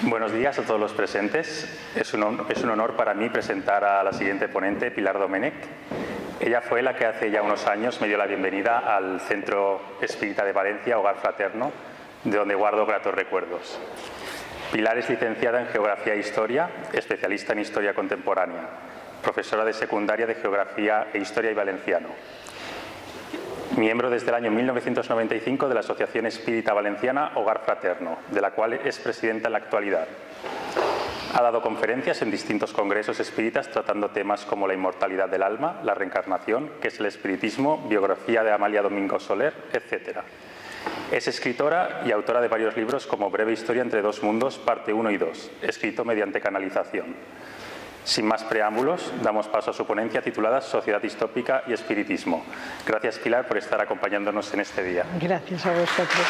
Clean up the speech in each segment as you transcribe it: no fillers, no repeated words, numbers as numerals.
Buenos días a todos los presentes. Es un honor para mí presentar a la siguiente ponente, Pilar Domènech. Ella fue la que hace ya unos años me dio la bienvenida al Centro Espírita de Valencia, Hogar Fraterno, de donde guardo gratos recuerdos. Pilar es licenciada en Geografía e Historia, especialista en Historia Contemporánea, profesora de secundaria de Geografía e Historia y Valenciano. Miembro desde el año 1995 de la Asociación Espírita Valenciana Hogar Fraterno, de la cual es presidenta en la actualidad. Ha dado conferencias en distintos congresos espíritas tratando temas como la inmortalidad del alma, la reencarnación, qué es el espiritismo, biografía de Amalia Domingo Soler, etc. Es escritora y autora de varios libros como Breve Historia entre dos mundos, parte 1 y 2, escrito mediante canalización. Sin más preámbulos, damos paso a su ponencia titulada Sociedad distópica y espiritismo. Gracias, Pilar, por estar acompañándonos en este día. Gracias a vosotros.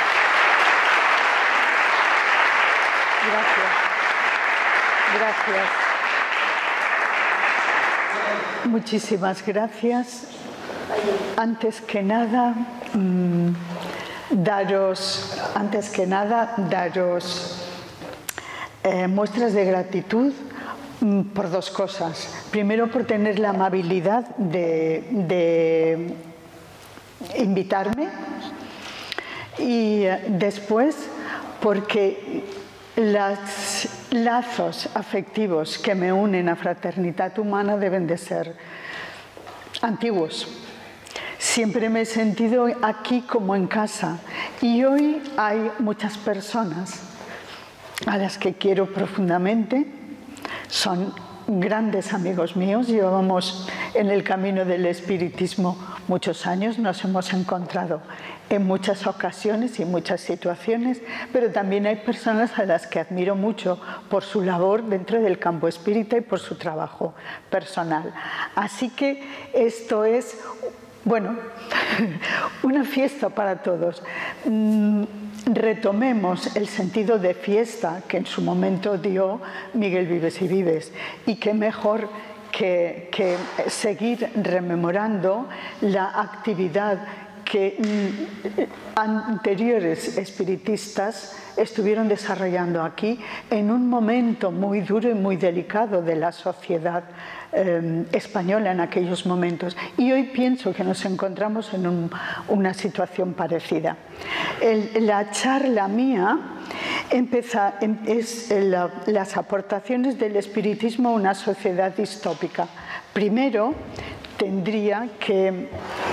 Gracias. Muchísimas gracias. Antes que nada, daros muestras de gratitud por dos cosas. Primero, por tener la amabilidad de invitarme, y después porque los lazos afectivos que me unen a Fraternidad Humana deben de ser antiguos. Siempre me he sentido aquí como en casa, y hoy hay muchas personas a las que quiero profundamente. Son grandes amigos míos, llevamos en el camino del espiritismo muchos años, nos hemos encontrado en muchas ocasiones y en muchas situaciones, pero también hay personas a las que admiro mucho por su labor dentro del campo espírita y por su trabajo personal. Así que esto es, bueno, una fiesta para todos. Retomemos el sentido de fiesta que en su momento dio Miguel Vives y Vives, y qué mejor que seguir rememorando la actividad que anteriores espiritistas estuvieron desarrollando aquí en un momento muy duro y muy delicado de la sociedad española en aquellos momentos, y hoy pienso que nos encontramos en una situación parecida. La charla mía es las aportaciones del espiritismo a una sociedad distópica. Primero tendría que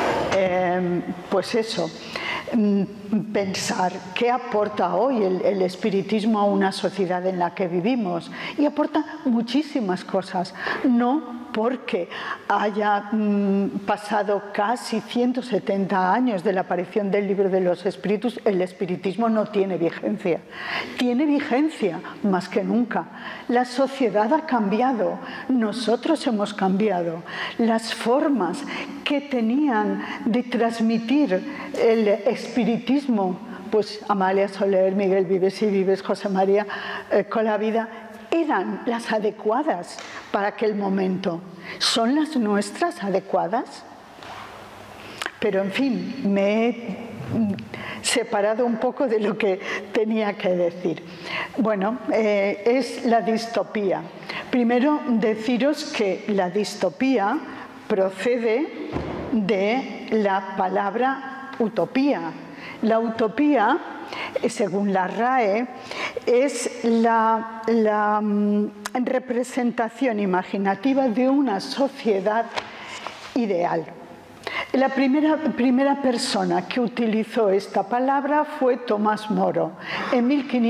pensar qué aporta hoy el espiritismo a una sociedad en la que vivimos, y aporta muchísimas cosas. No porque haya pasado casi 170 años de la aparición del Libro de los Espíritus, el espiritismo no tiene vigencia. Tiene vigencia más que nunca. La sociedad ha cambiado, nosotros hemos cambiado. Las formas que tenían de transmitir el espiritismo, pues Amalia Soler, Miguel Vives y Vives, José María Colavida, eran las adecuadas para aquel momento. ¿Son las nuestras adecuadas? Pero en fin, me he separado un poco de lo que tenía que decir. Bueno, es la distopía. Primero, deciros que la distopía procede de la palabra utopía. La utopía, según la RAE, es la representación imaginativa de una sociedad ideal. La primera persona que utilizó esta palabra fue Tomás Moro en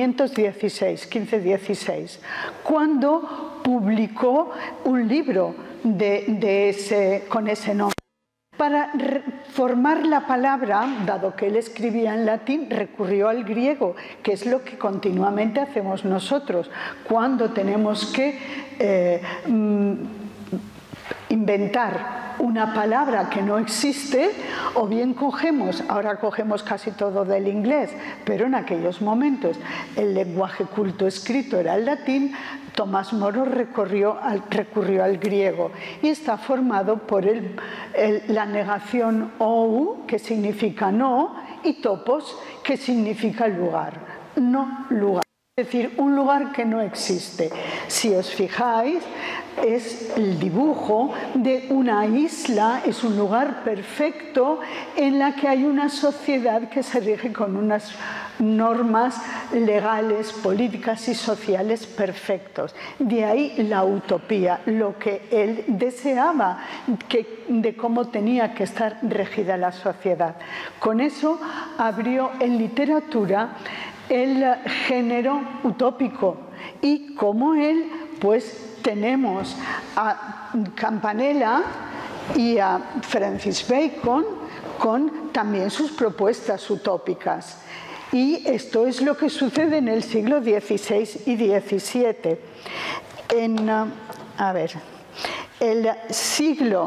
1516, cuando publicó un libro con ese nombre. Para formar la palabra, dado que él escribía en latín, recurrió al griego, que es lo que continuamente hacemos nosotros cuando tenemos que inventar una palabra que no existe, o bien ahora cogemos casi todo del inglés, pero en aquellos momentos el lenguaje culto escrito era el latín. Tomás Moro recurrió al griego, y está formado por la negación ou, que significa no, y topos, que significa lugar. No lugar. Es decir, un lugar que no existe. Si os fijáis, es el dibujo de una isla, es un lugar perfecto en la que hay una sociedad que se rige con unas normas legales, políticas y sociales perfectos. De ahí la utopía, lo que él deseaba de cómo tenía que estar regida la sociedad. Con eso abrió en literatura el género utópico y como él, pues tenemos a Campanella y a Francis Bacon con también sus propuestas utópicas. Y esto es lo que sucede en el siglo XVI y XVII. En el siglo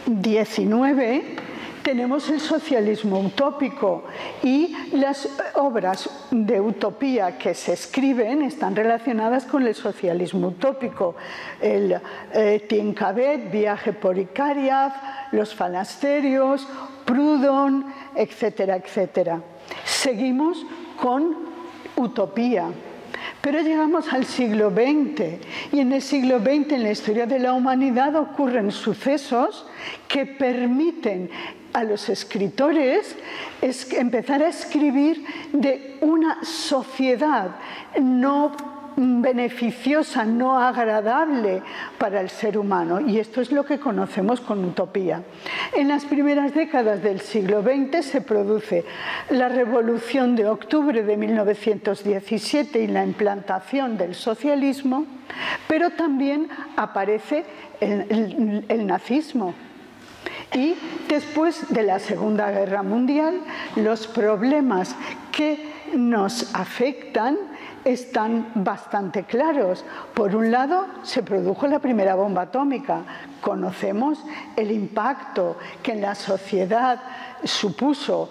XIX tenemos el socialismo utópico y las obras de utopía que se escriben están relacionadas con el socialismo utópico. El Tincavet, Viaje por Icariaz, Los Falasterios, Proudhon, etcétera, etcétera. Seguimos con utopía. Pero llegamos al siglo XX y en el siglo XX, en la historia de la humanidad, ocurren sucesos que permiten a los escritores empezar a escribir de una sociedad no beneficiosa, no agradable para el ser humano, y esto es lo que conocemos con utopía. En las primeras décadas del siglo XX se produce la Revolución de Octubre de 1917 y la implantación del socialismo, pero también aparece el nazismo. Y después de la Segunda Guerra Mundial, los problemas que nos afectan están bastante claros. Por un lado, se produjo la primera bomba atómica. Conocemos el impacto que en la sociedad supuso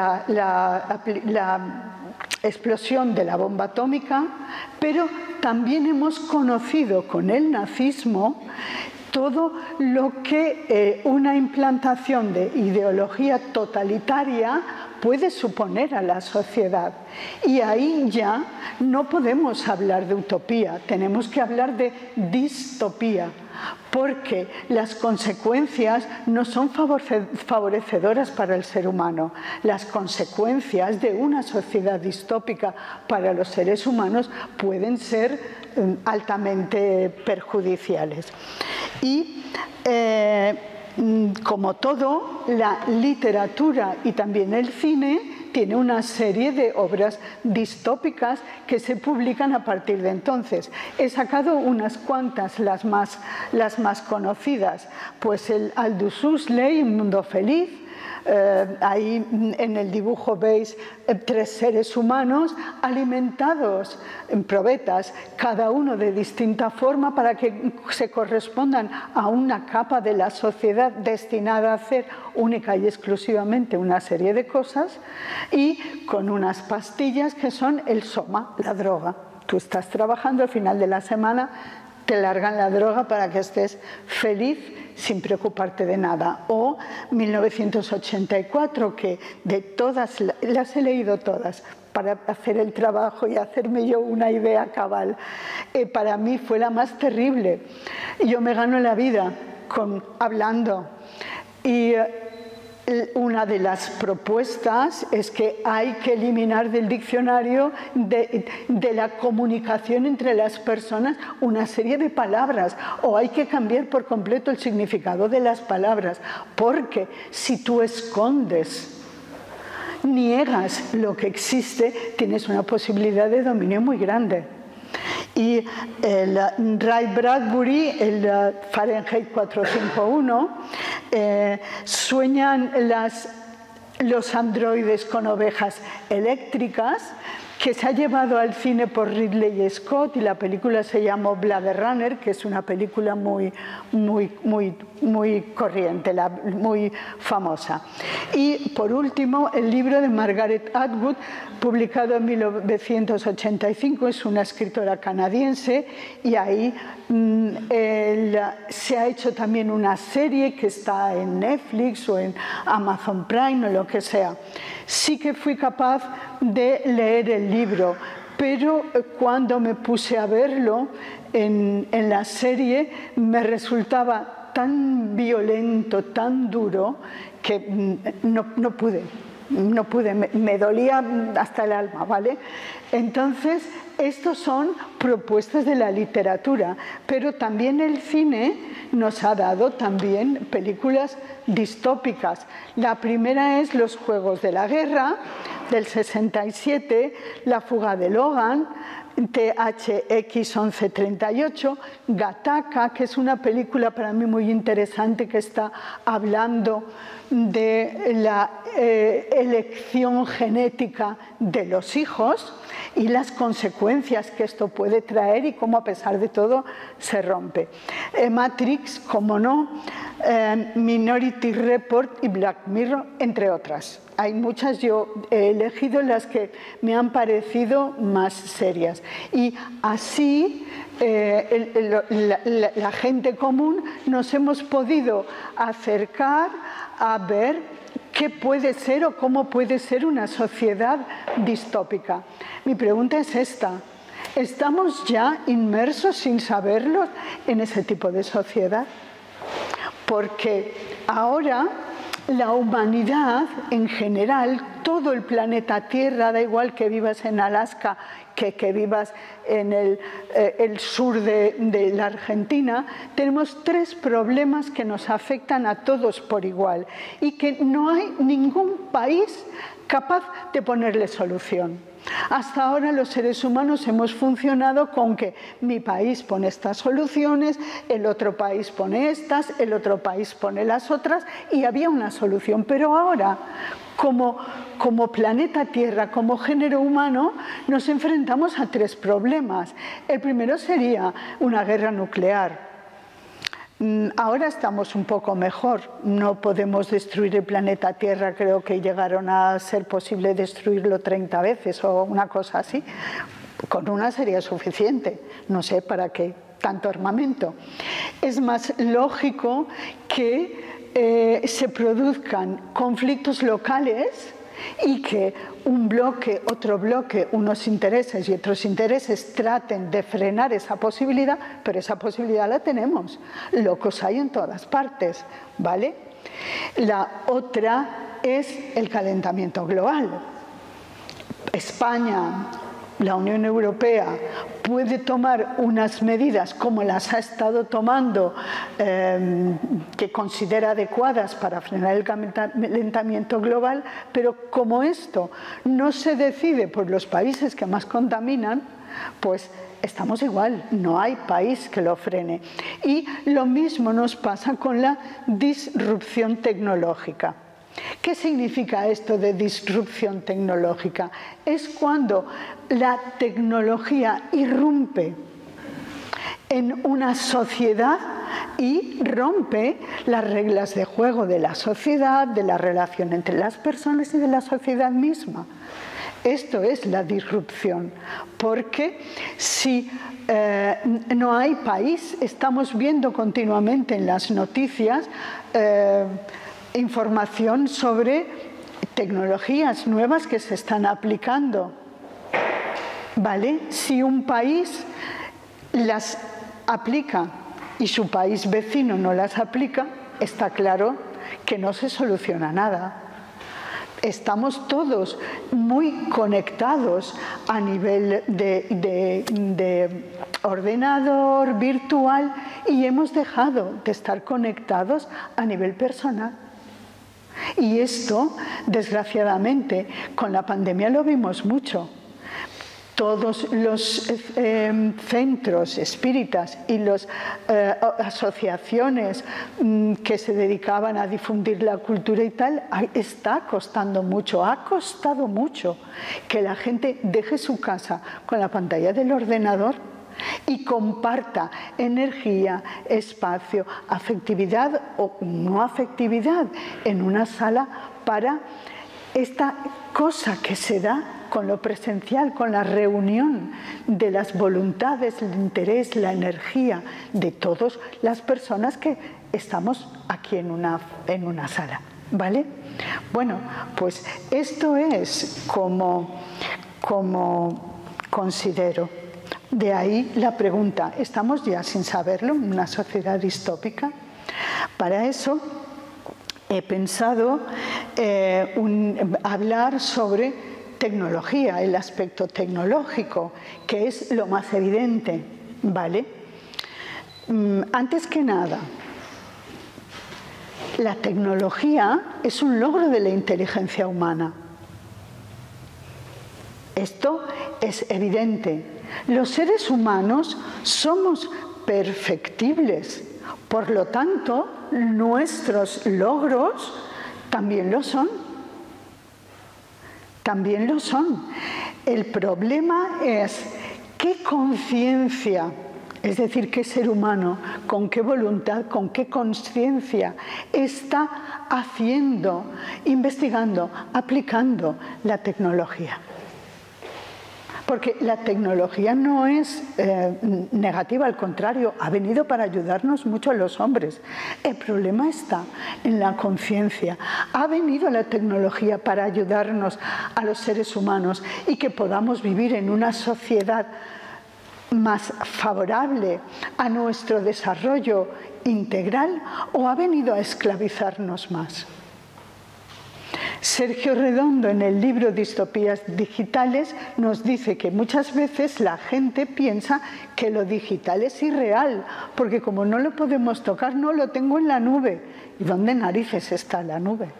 la explosión de la bomba atómica, pero también hemos conocido con el nazismo todo lo que una implantación de ideología totalitaria puede suponer a la sociedad. Y ahí ya no podemos hablar de utopía, tenemos que hablar de distopía, porque las consecuencias no son favorecedoras para el ser humano. Las consecuencias de una sociedad distópica para los seres humanos pueden ser altamente perjudiciales. Y como todo, la literatura y también el cine tiene una serie de obras distópicas que se publican a partir de entonces. He sacado unas cuantas, las más conocidas, pues el Aldous Huxley, Un mundo feliz. Ahí en el dibujo veis 3 seres humanos alimentados en probetas, cada uno de distinta forma para que se correspondan a una capa de la sociedad destinada a hacer única y exclusivamente una serie de cosas, y con unas pastillas que son el soma, la droga. Tú estás trabajando, al final de la semana te largan la droga para que estés feliz sin preocuparte de nada. O 1984, que de todas, las he leído todas para hacer el trabajo y hacerme yo una idea cabal. Para mí fue la más terrible. Yo me gano la vida hablando. Y una de las propuestas es que hay que eliminar del diccionario de la comunicación entre las personas una serie de palabras, o hay que cambiar por completo el significado de las palabras, porque si tú escondes, niegas lo que existe, tienes una posibilidad de dominio muy grande. Y el Ray Bradbury, el Fahrenheit 451, sueñan los androides con ovejas eléctricas, que se ha llevado al cine por Ridley Scott, y la película se llamó Blade Runner, que es una película muy corriente, muy famosa. Y por último, el libro de Margaret Atwood, publicado en 1985, es una escritora canadiense, y ahí se ha hecho también una serie que está en Netflix o en Amazon Prime o lo que sea. Sí que fui capaz de leer el libro. pero cuando me puse a verlo en la serie me resultaba tan violento, tan duro, que no pude, me dolía hasta el alma, ¿vale? Entonces, estos son propuestas de la literatura, pero también el cine nos ha dado también películas distópicas. La primera es Los Juegos de la Guerra, del 67, La fuga de Logan, THX 1138, Gattaca, que es una película para mí muy interesante que está hablando de la elección genética de los hijos y las consecuencias que esto puede traer y cómo a pesar de todo se rompe. Matrix, como no, Minority Report y Black Mirror, entre otras. Hay muchas, yo he elegido las que me han parecido más serias. Y así la gente común nos hemos podido acercar a ver qué puede ser o cómo puede ser una sociedad distópica. Mi pregunta es esta: ¿estamos ya inmersos sin saberlo en ese tipo de sociedad? Porque ahora la humanidad en general, todo el planeta Tierra, da igual que vivas en Alaska que vivas en el sur de la Argentina, tenemos 3 problemas que nos afectan a todos por igual y que no hay ningún país capaz de ponerle solución. Hasta ahora los seres humanos hemos funcionado con que mi país pone estas soluciones, el otro país pone estas, el otro país pone las otras y había una solución. Pero ahora, como planeta Tierra, como género humano, nos enfrentamos a 3 problemas. El primero sería una guerra nuclear. Ahora estamos un poco mejor, no podemos destruir el planeta Tierra, creo que llegaron a ser posible destruirlo 30 veces o una cosa así. Con una sería suficiente, no sé para qué tanto armamento. Es más lógico que se produzcan conflictos locales y que un bloque, otro bloque, unos intereses y otros intereses traten de frenar esa posibilidad, pero esa posibilidad la tenemos. Locos hay en todas partes, ¿vale? La otra es el calentamiento global. España, la Unión Europea, puede tomar unas medidas como las ha estado tomando, que considera adecuadas para frenar el calentamiento global, pero como esto no se decide por los países que más contaminan, pues estamos igual, no hay país que lo frene. Y lo mismo nos pasa con la disrupción tecnológica. ¿Qué significa esto de disrupción tecnológica? Es cuando la tecnología irrumpe en una sociedad y rompe las reglas de juego de la sociedad, de la relación entre las personas y de la sociedad misma. Esto es la disrupción, porque si no hay país, estamos viendo continuamente en las noticias información sobre tecnologías nuevas que se están aplicando, ¿vale? Si un país las aplica y su país vecino no las aplica, está claro que no se soluciona nada. Estamos todos muy conectados a nivel de ordenador, virtual, y hemos dejado de estar conectados a nivel personal. Y esto, desgraciadamente, con la pandemia lo vimos mucho. Todos los centros espíritas y las asociaciones que se dedicaban a difundir la cultura y tal, está costando mucho, ha costado mucho que la gente deje su casa con la pantalla del ordenador y comparta energía, espacio, afectividad o no afectividad en una sala para esta cosa que se da con lo presencial, con la reunión de las voluntades, el interés, la energía de todas las personas que estamos aquí en una sala, ¿vale? Bueno, pues esto es como considero. De ahí la pregunta, ¿estamos ya sin saberlo en una sociedad distópica? Para eso he pensado hablar sobre tecnología, el aspecto tecnológico, que es lo más evidente, ¿vale? Antes que nada, la tecnología es un logro de la inteligencia humana. Esto es evidente. Los seres humanos somos perfectibles, por lo tanto, nuestros logros también lo son. También lo son. El problema es qué conciencia, es decir, qué ser humano, con qué voluntad, con qué conciencia está haciendo, investigando, aplicando la tecnología. Porque la tecnología no es negativa, al contrario, ha venido para ayudarnos mucho a los hombres. El problema está en la conciencia. Ha venido la tecnología para ayudarnos a los seres humanos y que podamos vivir en una sociedad más favorable a nuestro desarrollo integral, o ha venido a esclavizarnos más. Sergio Redondo, en el libro Distopías digitales, nos dice que muchas veces la gente piensa que lo digital es irreal, porque como no lo podemos tocar, no lo tengo en la nube. ¿Y dónde narices está la nube?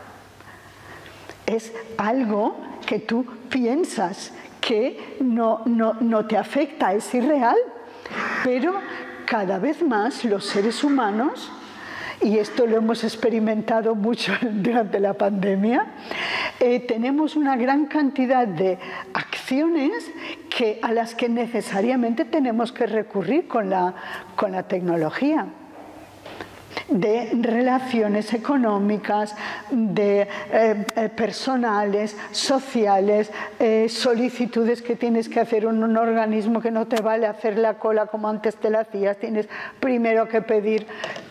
Es algo que tú piensas que no te afecta, es irreal, pero cada vez más los seres humanos, y esto lo hemos experimentado mucho durante la pandemia, tenemos una gran cantidad de acciones a las que necesariamente tenemos que recurrir con la tecnología, de relaciones económicas, de personales, sociales, solicitudes que tienes que hacer en un organismo que no te vale hacer la cola como antes te la hacías, tienes primero que pedir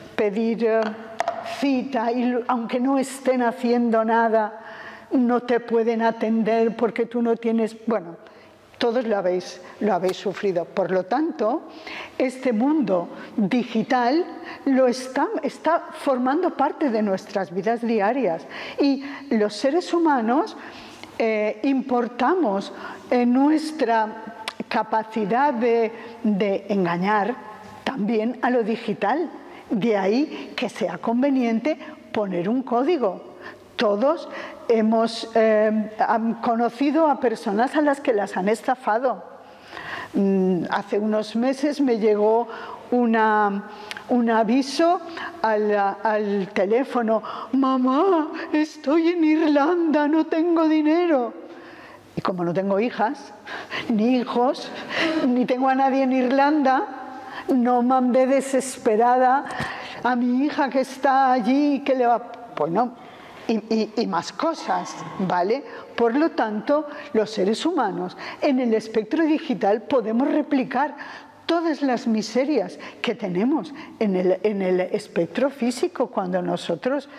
cita, y aunque no estén haciendo nada, no te pueden atender porque tú no tienes... Bueno, todos lo habéis sufrido. Por lo tanto, este mundo digital está formando parte de nuestras vidas diarias. Y los seres humanos importamos nuestra capacidad de engañar también a lo digital. De ahí que sea conveniente poner un código. Todos hemos conocido a personas a las que las han estafado. Hace unos meses me llegó un aviso al teléfono: mamá, estoy en Irlanda, no tengo dinero. Y como no tengo hijas, ni hijos, ni tengo a nadie en Irlanda, no mandé desesperada a mi hija que está allí, que le va... Pues no, y más cosas, ¿vale? Por lo tanto, los seres humanos en el espectro digital podemos replicar todas las miserias que tenemos en el espectro físico cuando nosotros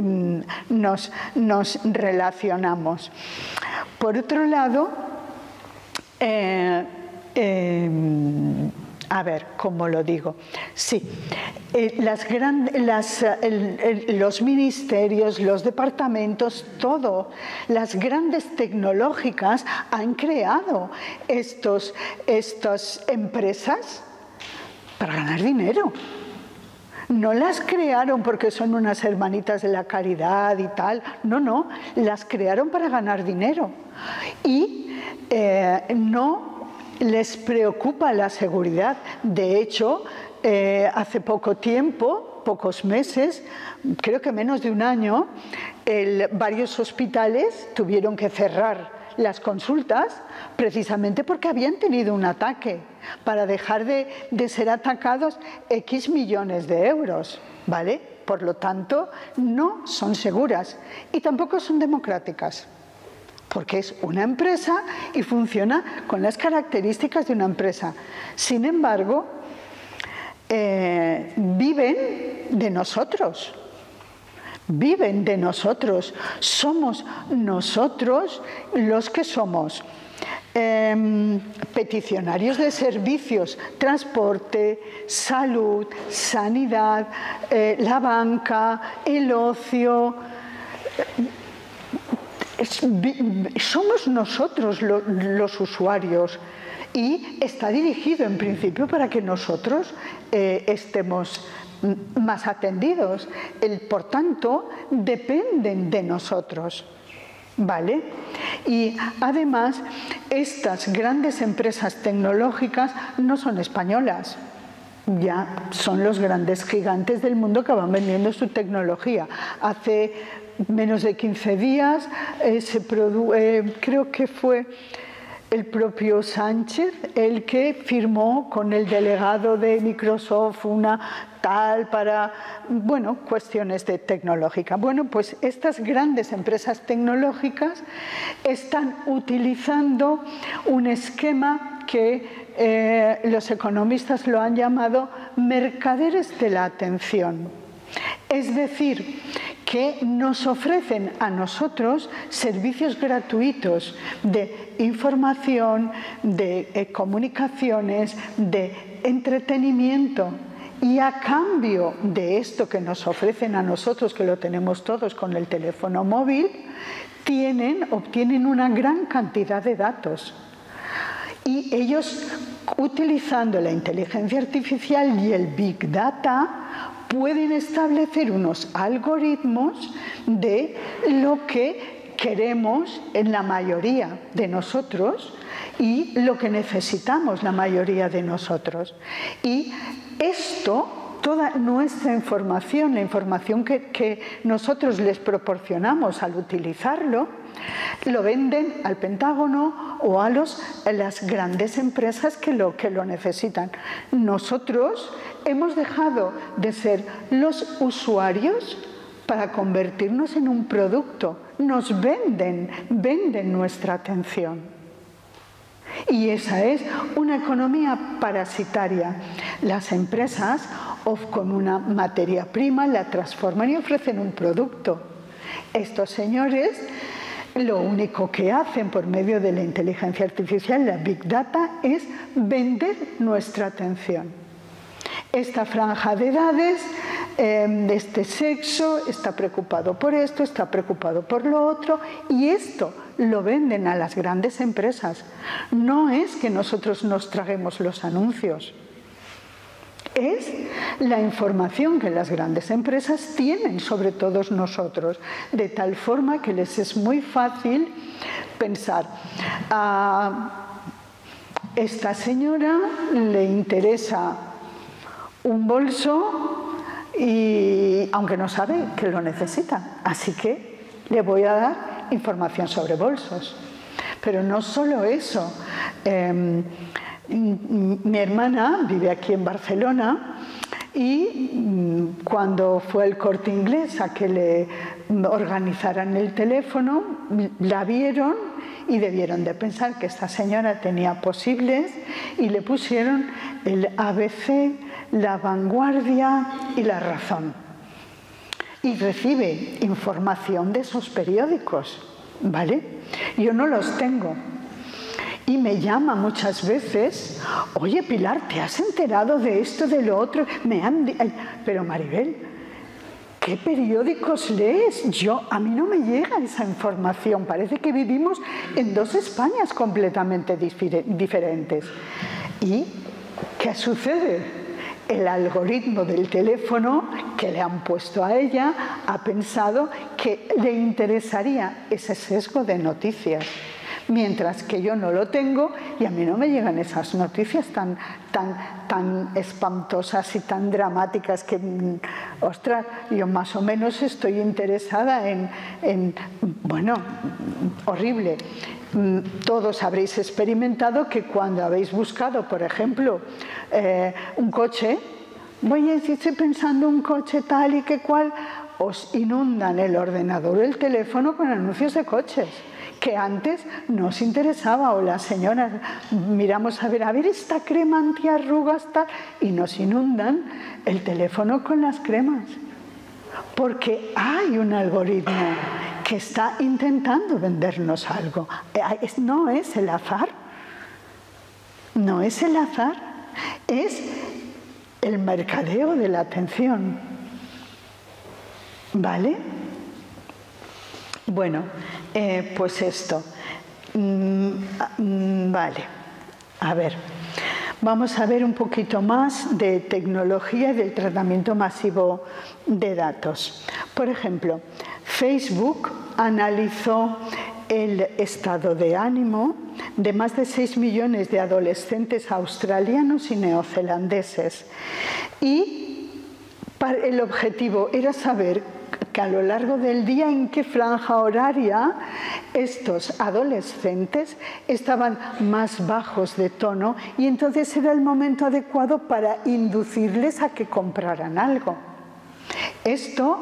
nos relacionamos. Por otro lado, a ver, ¿cómo lo digo? Sí, los ministerios, los departamentos, todo, las grandes tecnológicas han creado estas empresas para ganar dinero. No las crearon porque son unas hermanitas de la caridad y tal, no, las crearon para ganar dinero. Y no les preocupa la seguridad. De hecho, hace poco tiempo, pocos meses, creo que menos de un año, varios hospitales tuvieron que cerrar las consultas precisamente porque habían tenido un ataque, para dejar de ser atacados X millones de euros, ¿vale? Por lo tanto, no son seguras y tampoco son democráticas, porque es una empresa y funciona con las características de una empresa. Sin embargo, viven de nosotros. Viven de nosotros. Somos nosotros los que somos peticionarios de servicios, transporte, salud, sanidad, la banca, el ocio. Somos nosotros los usuarios y está dirigido en principio para que nosotros estemos más atendidos. Por tanto, dependen de nosotros. ¿Vale? Y además, estas grandes empresas tecnológicas no son españolas. Ya son los grandes gigantes del mundo que van vendiendo su tecnología. Hace menos de 15 días creo que fue el propio Sánchez el que firmó con el delegado de Microsoft una tal para, bueno, cuestiones de tecnológica. Bueno, pues estas grandes empresas tecnológicas están utilizando un esquema que los economistas lo han llamado mercaderes de la atención. Es decir, que nos ofrecen a nosotros servicios gratuitos de información, de comunicaciones, de entretenimiento. Y a cambio de esto que nos ofrecen a nosotros, que lo tenemos todos con el teléfono móvil, obtienen una gran cantidad de datos. Y ellos, utilizando la inteligencia artificial y el Big Data, pueden establecer unos algoritmos de lo que queremos en la mayoría de nosotros y lo que necesitamos la mayoría de nosotros. Y esto, toda nuestra información, la información que nosotros les proporcionamos al utilizarlo, lo venden al Pentágono o a las grandes empresas que lo necesitan. Nosotros hemos dejado de ser los usuarios para convertirnos en un producto. Nos venden nuestra atención. Y esa es una economía parasitaria. Las empresas, con una materia prima, la transforman y ofrecen un producto. Estos señores lo único que hacen por medio de la inteligencia artificial, la Big Data, es vender nuestra atención. Esta franja de edades, de este sexo, está preocupado por esto, está preocupado por lo otro, y esto lo venden a las grandes empresas. No es que nosotros nos traguemos los anuncios. Es la información que las grandes empresas tienen sobre todos nosotros, de tal forma que les es muy fácil pensar: a esta señora le interesa un bolso, y aunque no sabe que lo necesita, así que le voy a dar información sobre bolsos. Pero no solo eso. Mi hermana vive aquí en Barcelona y cuando fue el Corte Inglés a que le organizaran el teléfono, la vieron y debieron de pensar que esta señora tenía posibles y le pusieron el ABC, La Vanguardia y La Razón. Y recibe información de esos periódicos, ¿vale? Yo no los tengo. Y me llama muchas veces: oye, Pilar, ¿te has enterado de esto, de lo otro? Pero Maribel, ¿qué periódicos lees? A mí no me llega esa información. Parece que vivimos en dos Españas completamente diferentes. ¿Y qué sucede? El algoritmo del teléfono que le han puesto a ella ha pensado que le interesaría ese sesgo de noticias. Mientras que yo no lo tengo y a mí no me llegan esas noticias tan espantosas y tan dramáticas que, ostras, yo más o menos estoy interesada bueno, horrible. Todos habréis experimentado que cuando habéis buscado, por ejemplo, un coche, estoy pensando un coche tal y que cual, os inundan el ordenador o el teléfono con anuncios de coches que antes nos interesaba, o las señoras miramos a ver esta crema antiarrugas tal, y nos inundan el teléfono con las cremas, porque hay un algoritmo que está intentando vendernos algo. No es el azar, No es el azar, es el mercadeo de la atención. ¿Vale? Bueno, pues esto. Vale, a ver. Vamos a ver un poquito más de tecnología y del tratamiento masivo de datos. Por ejemplo, Facebook analizó el estado de ánimo de más de 6 millones de adolescentes australianos y neozelandeses. Y el objetivo era saber que a lo largo del día en qué franja horaria estos adolescentes estaban más bajos de tono y entonces era el momento adecuado para inducirles a que compraran algo. Esto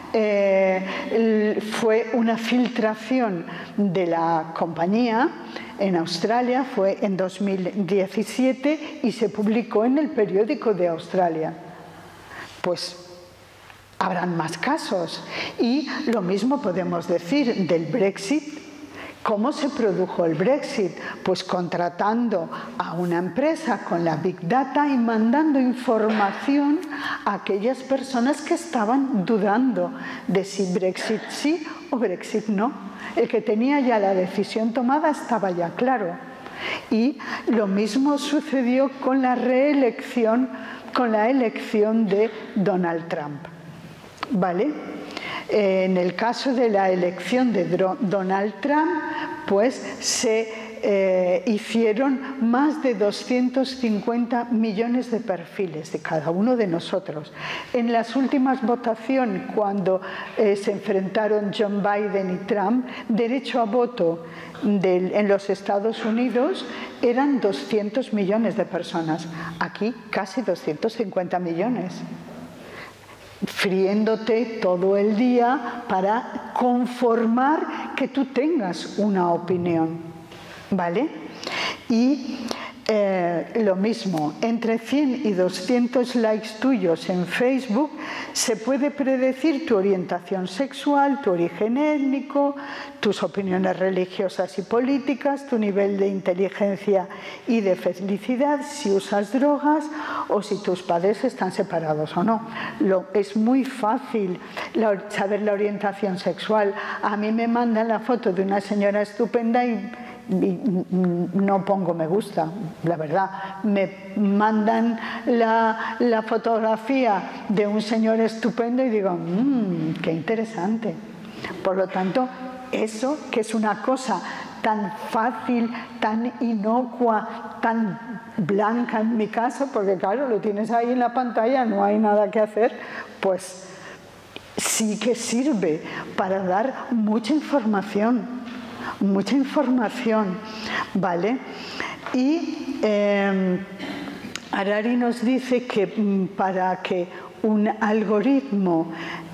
fue una filtración de la compañía en Australia, fue en 2017 y se publicó en el periódico de Australia. Pues habrán más casos. Y lo mismo podemos decir del Brexit. ¿Cómo se produjo el Brexit? Pues contratando a una empresa con la Big Data y mandando información a aquellas personas que estaban dudando de si Brexit sí o Brexit no. El que tenía ya la decisión tomada estaba ya claro. Y lo mismo sucedió con la reelección, con la elección de Donald Trump. ¿Vale? En el caso de la elección de Donald Trump, pues se hicieron más de 250 millones de perfiles de cada uno de nosotros. En las últimas votaciones, cuando se enfrentaron John Biden y Trump, derecho a voto en los Estados Unidos eran 200 millones de personas. Aquí casi 250 millones. Friéndote todo el día para conformar que tú tengas una opinión, ¿vale? Y lo mismo, entre 100 y 200 likes tuyos en Facebook se puede predecir tu orientación sexual, tu origen étnico, tus opiniones religiosas y políticas, tu nivel de inteligencia y de felicidad, si usas drogas o si tus padres están separados o no. Es muy fácil saber la orientación sexual. A mí me mandan la foto de una señora estupenda y no pongo me gusta, la verdad. Me mandan la fotografía de un señor estupendo y digo, qué interesante. Por lo tanto, eso que es una cosa tan fácil, tan inocua, tan blanca en mi caso, porque claro, lo tienes ahí en la pantalla, no hay nada que hacer, pues sí que sirve para dar mucha información, ¿vale? Y Harari nos dice que para que un algoritmo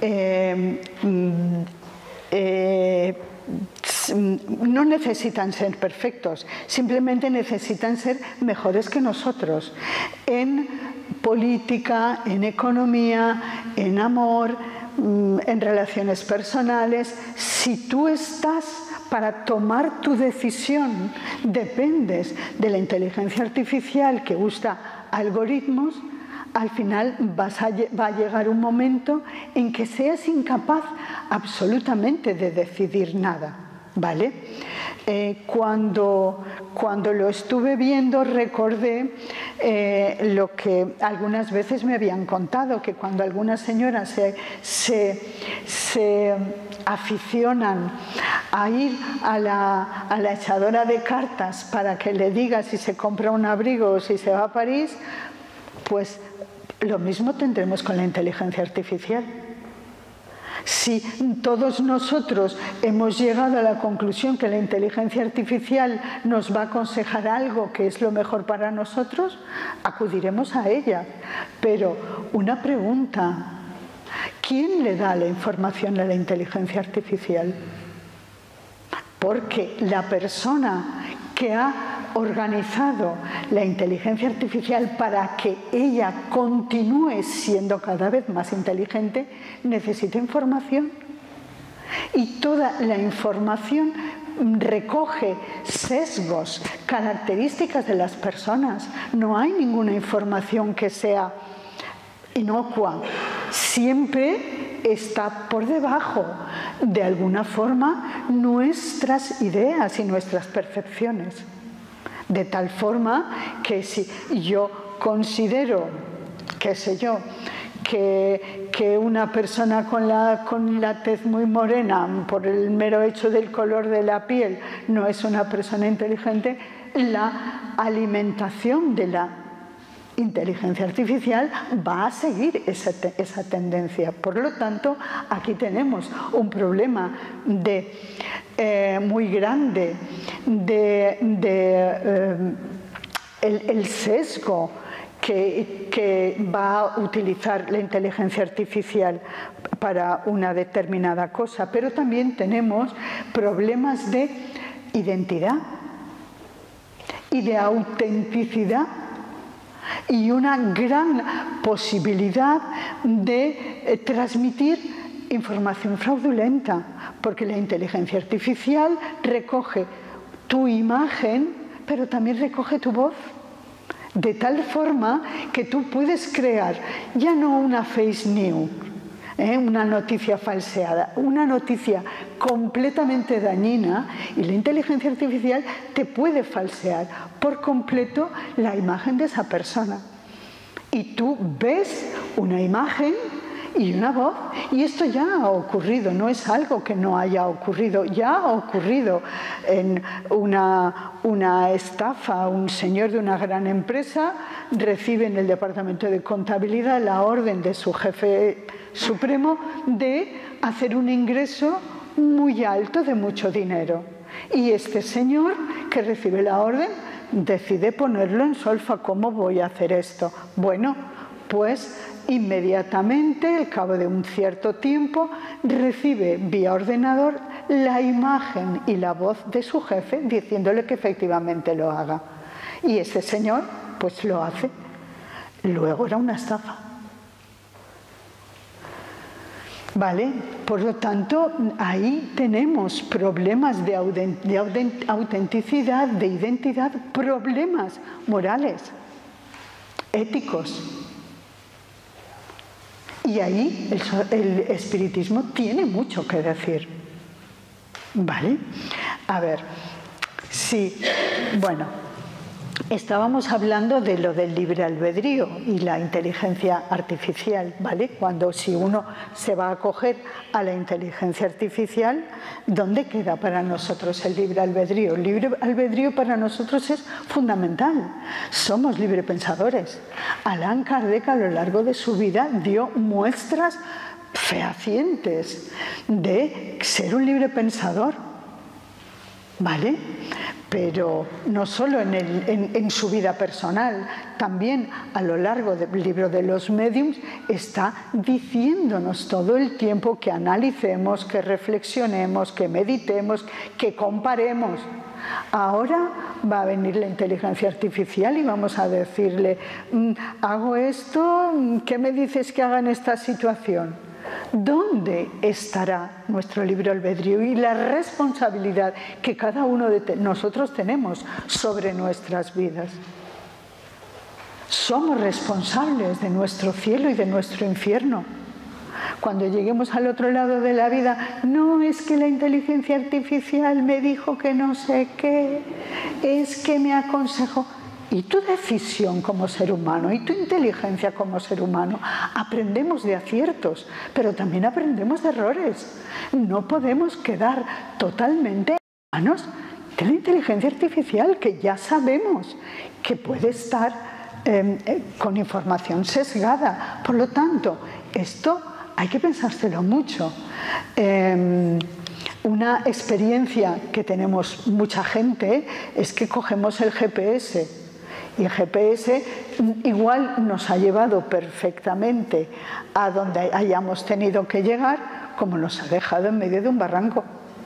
no necesitan ser perfectos, simplemente necesitan ser mejores que nosotros en política, en economía, en amor, en relaciones personales. Si tú estás para tomar tu decisión, dependes de la inteligencia artificial que usa algoritmos, al final va a llegar un momento en que seas incapaz absolutamente de decidir nada, ¿vale? Cuando lo estuve viendo recordé lo que algunas veces me habían contado, que cuando algunas señoras se aficionan a ir a la echadora de cartas para que le diga si se compra un abrigo o si se va a París, pues lo mismo tendremos con la inteligencia artificial. Si todos nosotros hemos llegado a la conclusión que la inteligencia artificial nos va a aconsejar algo que es lo mejor para nosotros, acudiremos a ella. Pero una pregunta, ¿quién le da la información a la inteligencia artificial? Porque la persona que ha organizado la inteligencia artificial para que ella continúe siendo cada vez más inteligente necesita información, y toda la información recoge sesgos, características de las personas. No hay ninguna información que sea inocua. Siempre está por debajo, de alguna forma, nuestras ideas y nuestras percepciones. De tal forma que si yo considero, qué sé yo, que una persona con la tez muy morena, por el mero hecho del color de la piel, no es una persona inteligente, la alimentación de la inteligencia artificial va a seguir esa tendencia. Por lo tanto, aquí tenemos un problema muy grande el sesgo que va a utilizar la inteligencia artificial para una determinada cosa, pero también tenemos problemas de identidad y de autenticidad y una gran posibilidad de transmitir información fraudulenta, porque la inteligencia artificial recoge tu imagen, pero también recoge tu voz. De tal forma que tú puedes crear ya no una fake news, una noticia falseada, una noticia completamente dañina, y la inteligencia artificial te puede falsear por completo la imagen de esa persona. Y tú ves una imagen y una voz, y esto ya ha ocurrido, no es algo que no haya ocurrido, ya ha ocurrido en una estafa. Un señor de una gran empresa recibe en el departamento de contabilidad la orden de su jefe supremo de hacer un ingreso muy alto de mucho dinero, y este señor que recibe la orden decide ponerlo en solfa. ¿Cómo voy a hacer esto? Bueno, pues inmediatamente, al cabo de un cierto tiempo, recibe vía ordenador la imagen y la voz de su jefe diciéndole que efectivamente lo haga. Y ese señor pues lo hace. Luego era una estafa. ¿Vale? Por lo tanto, ahí tenemos problemas de autenticidad, de identidad, problemas morales, éticos. Y ahí el espiritismo tiene mucho que decir. ¿Vale? A ver, sí, bueno, estábamos hablando de lo del libre albedrío y la inteligencia artificial, ¿vale? Si uno se va a acoger a la inteligencia artificial, ¿dónde queda para nosotros el libre albedrío? El libre albedrío para nosotros es fundamental. Somos librepensadores. Allan Kardec, a lo largo de su vida, dio muestras fehacientes de ser un librepensador, ¿vale? Pero no solo en su vida personal, también a lo largo del libro de los médiums está diciéndonos todo el tiempo que analicemos, que reflexionemos, que meditemos, que comparemos. Ahora va a venir la inteligencia artificial y vamos a decirle, hago esto, ¿qué me dices que haga en esta situación? ¿Dónde estará nuestro libre albedrío y la responsabilidad que cada uno de nosotros tenemos sobre nuestras vidas? Somos responsables de nuestro cielo y de nuestro infierno. Cuando lleguemos al otro lado de la vida, no es que la inteligencia artificial me dijo que no sé qué, es que me aconsejó. Y tu decisión como ser humano y tu inteligencia como ser humano, aprendemos de aciertos, pero también aprendemos de errores. No podemos quedar totalmente en manos de la inteligencia artificial, que ya sabemos que puede estar con información sesgada. Por lo tanto, esto hay que pensárselo mucho. Una experiencia que tenemos mucha gente es que cogemos el GPS. Y el GPS igual nos ha llevado perfectamente a donde hayamos tenido que llegar, como nos ha dejado en medio de un barranco.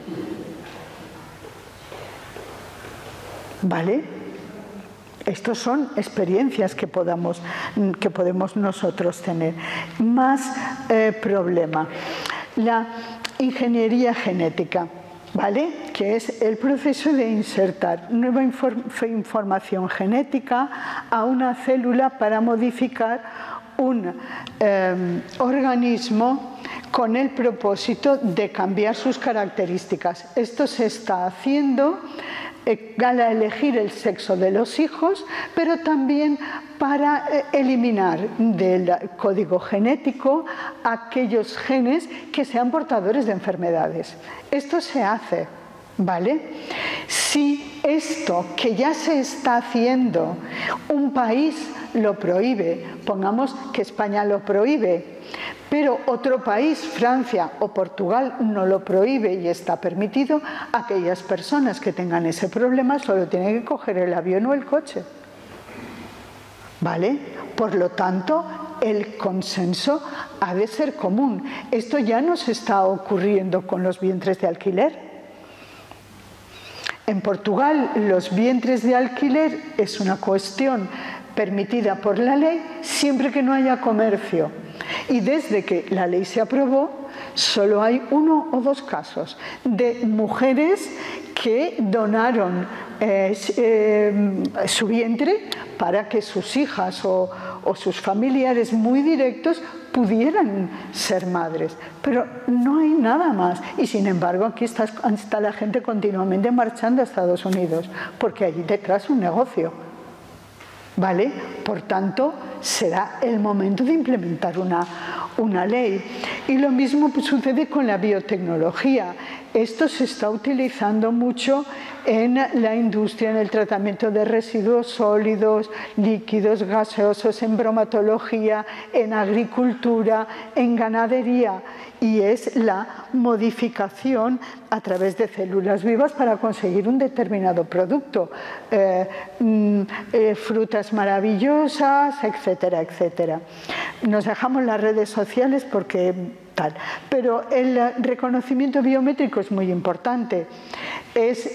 ¿Vale? Estas son experiencias que podemos nosotros tener. Más problema. La ingeniería genética. ¿vale? Que es el proceso de insertar nueva información genética a una célula para modificar un organismo con el propósito de cambiar sus características. Esto se está haciendo al elegir el sexo de los hijos, pero también para eliminar del código genético aquellos genes que sean portadores de enfermedades. Esto se hace, ¿vale? Si esto que ya se está haciendo, un país lo prohíbe, pongamos que España lo prohíbe, pero otro país, Francia o Portugal, no lo prohíbe y está permitido, aquellas personas que tengan ese problema solo tienen que coger el avión o el coche. ¿Vale? Por lo tanto, el consenso ha de ser común. Esto ya nos está ocurriendo con los vientres de alquiler. En Portugal, los vientres de alquiler es una cuestión permitida por la ley siempre que no haya comercio. Y desde que la ley se aprobó, solo hay 1 o 2 casos de mujeres que donaron su vientre para que sus hijas o sus familiares muy directos pudieran ser madres. Pero no hay nada más. Y sin embargo, aquí está la gente continuamente marchando a Estados Unidos, porque allí detrás un negocio. ¿Vale? Por tanto, será el momento de implementar una ley. Y lo mismo sucede con la biotecnología. Esto se está utilizando mucho en la industria, en el tratamiento de residuos sólidos, líquidos, gaseosos, en bromatología, en agricultura, en ganadería. Y es la modificación a través de células vivas para conseguir un determinado producto. Frutas maravillosas, etcétera, etcétera. Nos dejamos las redes sociales porque tal. Pero el reconocimiento biométrico es muy importante. Es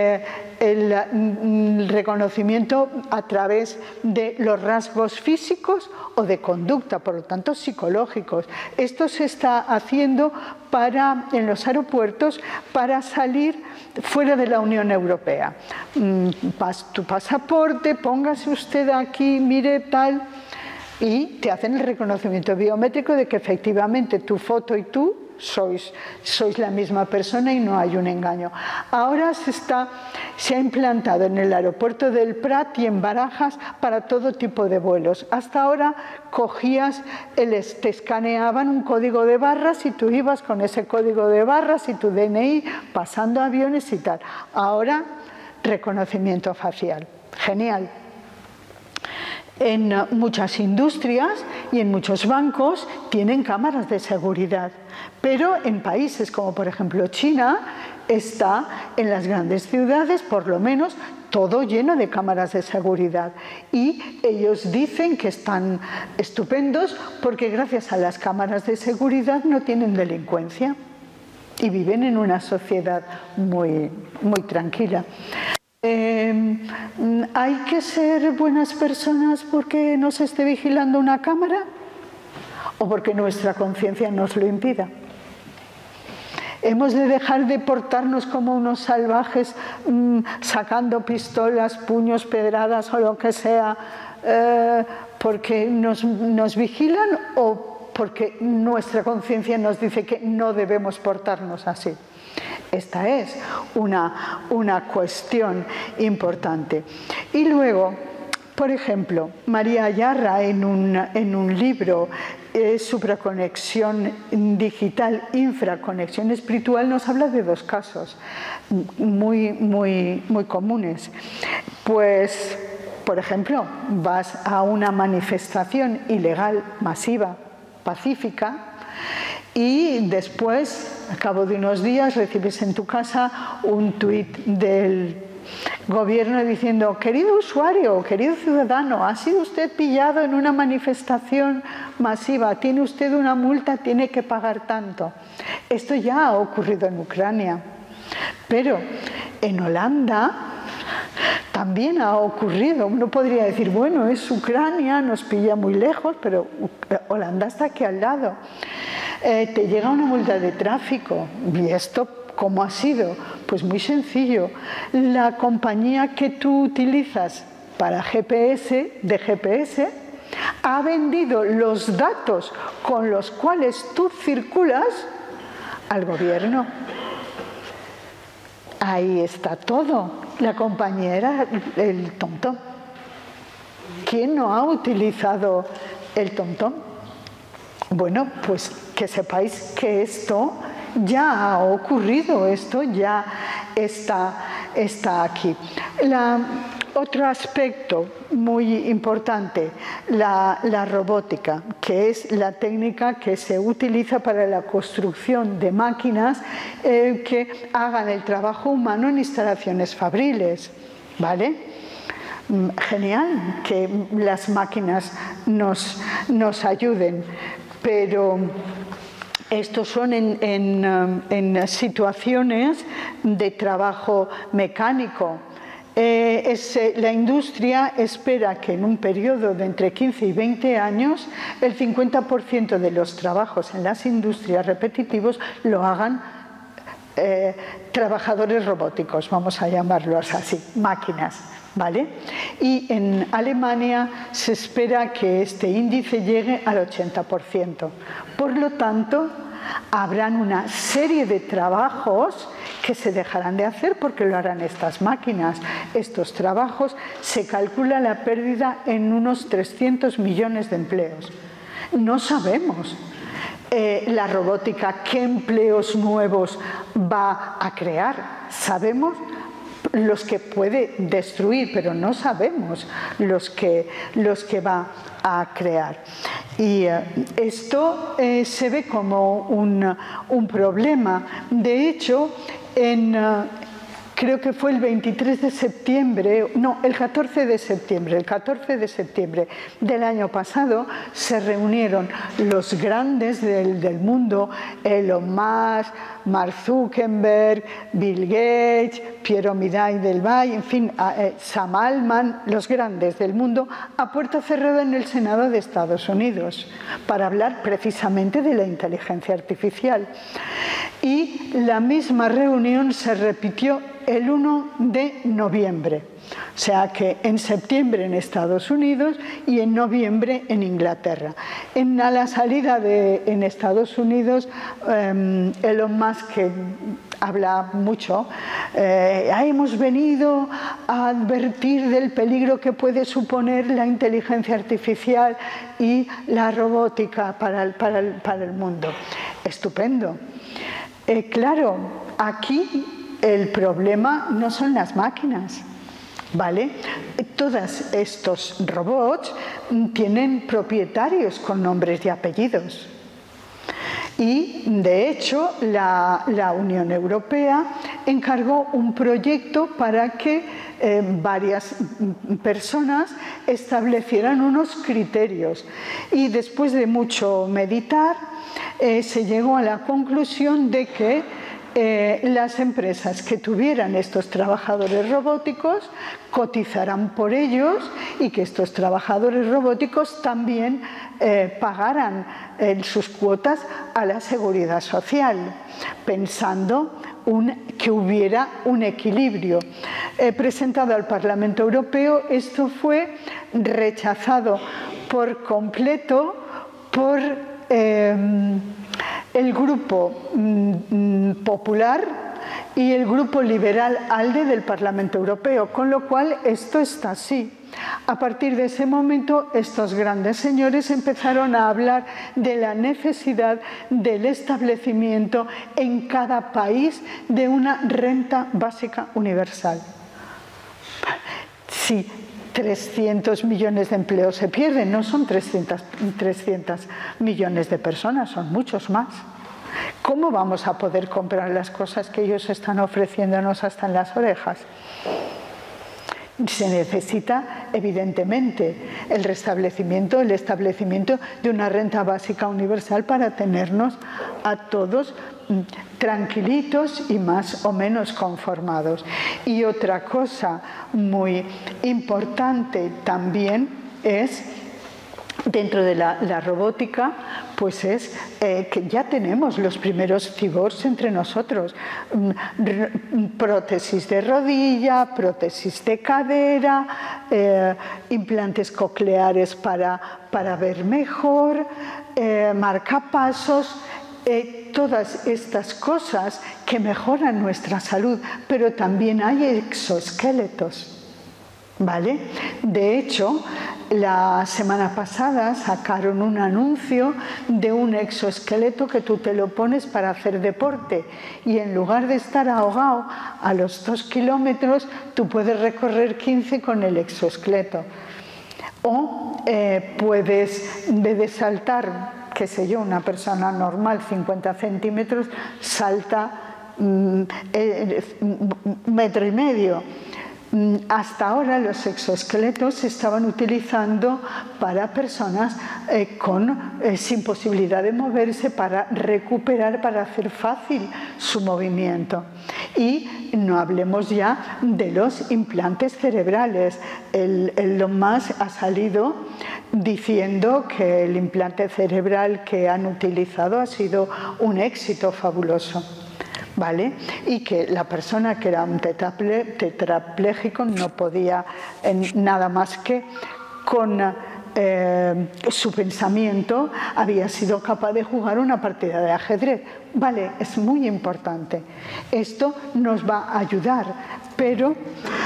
el reconocimiento a través de los rasgos físicos o de conducta, por lo tanto psicológicos. Esto se está haciendo en los aeropuertos para salir fuera de la Unión Europea. Tu pasaporte, póngase usted aquí, mire tal, y te hacen el reconocimiento biométrico de que efectivamente tu foto y tú sois la misma persona y no hay un engaño. Ahora se ha implantado en el aeropuerto del Prat y en Barajas para todo tipo de vuelos. Hasta ahora te escaneaban un código de barras y tú ibas con ese código de barras y tu DNI pasando aviones y tal. Ahora, reconocimiento facial. Genial. En muchas industrias y en muchos bancos tienen cámaras de seguridad, pero en países como por ejemplo China está en las grandes ciudades por lo menos todo lleno de cámaras de seguridad y ellos dicen que están estupendos porque gracias a las cámaras de seguridad no tienen delincuencia y viven en una sociedad muy, muy tranquila. ¿Hay que ser buenas personas porque nos esté vigilando una cámara o porque nuestra conciencia nos lo impida? ¿Hemos de dejar de portarnos como unos salvajes sacando pistolas, puños, pedradas o lo que sea porque nos vigilan o porque nuestra conciencia nos dice que no debemos portarnos así? Esta es una cuestión importante. Y luego, por ejemplo, María Ayarra en un libro, Supraconexión digital, infraconexión espiritual, nos habla de 2 casos muy comunes. Pues, por ejemplo, vas a una manifestación ilegal, masiva, pacífica, y después, al cabo de unos días, recibes en tu casa un tuit del gobierno diciendo: querido usuario, querido ciudadano, ha sido usted pillado en una manifestación masiva, tiene usted una multa, tiene que pagar tanto. Esto ya ha ocurrido en Ucrania, pero en Holanda también ha ocurrido. Uno podría decir, bueno, es Ucrania, nos pilla muy lejos, pero Holanda está aquí al lado. Te llega una multa de tráfico y esto ¿Cómo ha sido? Pues muy sencillo. La compañía que tú utilizas para GPS, de GPS, ha vendido los datos con los cuales tú circulas al gobierno. Ahí está todo. La compañía era el TomTom. ¿Quién no ha utilizado el TomTom? Bueno, pues que sepáis que esto ya ha ocurrido, esto ya está aquí. Otro aspecto muy importante, la robótica, que es la técnica que se utiliza para la construcción de máquinas que hagan el trabajo humano en instalaciones fabriles, ¿vale? Genial que las máquinas nos ayuden, pero estos son en situaciones de trabajo mecánico. La industria espera que en un periodo de entre 15 y 20 años el 50% de los trabajos en las industrias repetitivos lo hagan trabajadores robóticos, vamos a llamarlos así, máquinas, ¿vale? Y en Alemania se espera que este índice llegue al 80%. Por lo tanto, habrán una serie de trabajos que se dejarán de hacer porque lo harán estas máquinas. Estos trabajos se calcula la pérdida en unos 300 millones de empleos. No sabemos la robótica qué empleos nuevos va a crear. Sabemos los que puede destruir, pero no sabemos los que va a crear. Y esto se ve como un problema. De hecho, creo que fue el 23 de septiembre, no, el 14 de septiembre del año pasado, se reunieron los grandes del mundo, Elon Musk, Mark Zuckerberg, Bill Gates, Piero Miday del Valle, en fin, Sam Altman, los grandes del mundo, a puerta cerrada en el Senado de Estados Unidos, para hablar precisamente de la inteligencia artificial. Y la misma reunión se repitió el 1 de noviembre, o sea que en septiembre en Estados Unidos y en noviembre en Inglaterra. A la salida en Estados Unidos, Elon Musk, que habla mucho, hemos venido a advertir del peligro que puede suponer la inteligencia artificial y la robótica para el mundo. Estupendo. Claro, aquí el problema no son las máquinas, ¿vale? Todos estos robots tienen propietarios con nombres y apellidos. Y, de hecho, la Unión Europea encargó un proyecto para que varias personas establecieran unos criterios. Y después de mucho meditar, se llegó a la conclusión de que las empresas que tuvieran estos trabajadores robóticos cotizarán por ellos y que estos trabajadores robóticos también pagaran sus cuotas a la seguridad social, pensando que hubiera un equilibrio. Presentado al Parlamento Europeo, esto fue rechazado por completo por el Grupo Popular y el Grupo Liberal ALDE del Parlamento Europeo, con lo cual esto está así. A partir de ese momento, estos grandes señores empezaron a hablar de la necesidad del establecimiento en cada país de una renta básica universal. Sí, 300 millones de empleos se pierden, no son 300 millones de personas, son muchos más. ¿Cómo vamos a poder comprar las cosas que ellos están ofreciéndonos hasta en las orejas? Se necesita, evidentemente, el establecimiento de una renta básica universal para tenernos a todos tranquilitos y más o menos conformados. Y otra cosa muy importante también es dentro de la robótica, pues es que ya tenemos los primeros cyborgs entre nosotros. Prótesis de rodilla, prótesis de cadera, implantes cocleares para ver mejor, marcapasos, todas estas cosas que mejoran nuestra salud, pero también hay exoesqueletos. ¿Vale? De hecho, la semana pasada sacaron un anuncio de un exoesqueleto que tú te lo pones para hacer deporte y en lugar de estar ahogado a los 2 kilómetros, tú puedes recorrer 15 con el exoesqueleto. O puedes, en vez de saltar, qué sé yo, una persona normal 50 centímetros, salta 1,5 metros. Hasta ahora los exoesqueletos se estaban utilizando para personas sin posibilidad de moverse, para recuperar, para hacer fácil su movimiento. Y no hablemos ya de los implantes cerebrales. Elon Musk ha salido diciendo que el implante cerebral que han utilizado ha sido un éxito fabuloso. ¿Vale? Y que la persona que era un tetrapléjico no podía nada más que con su pensamiento había sido capaz de jugar una partida de ajedrez. Vale, es muy importante. Esto nos va a ayudar, pero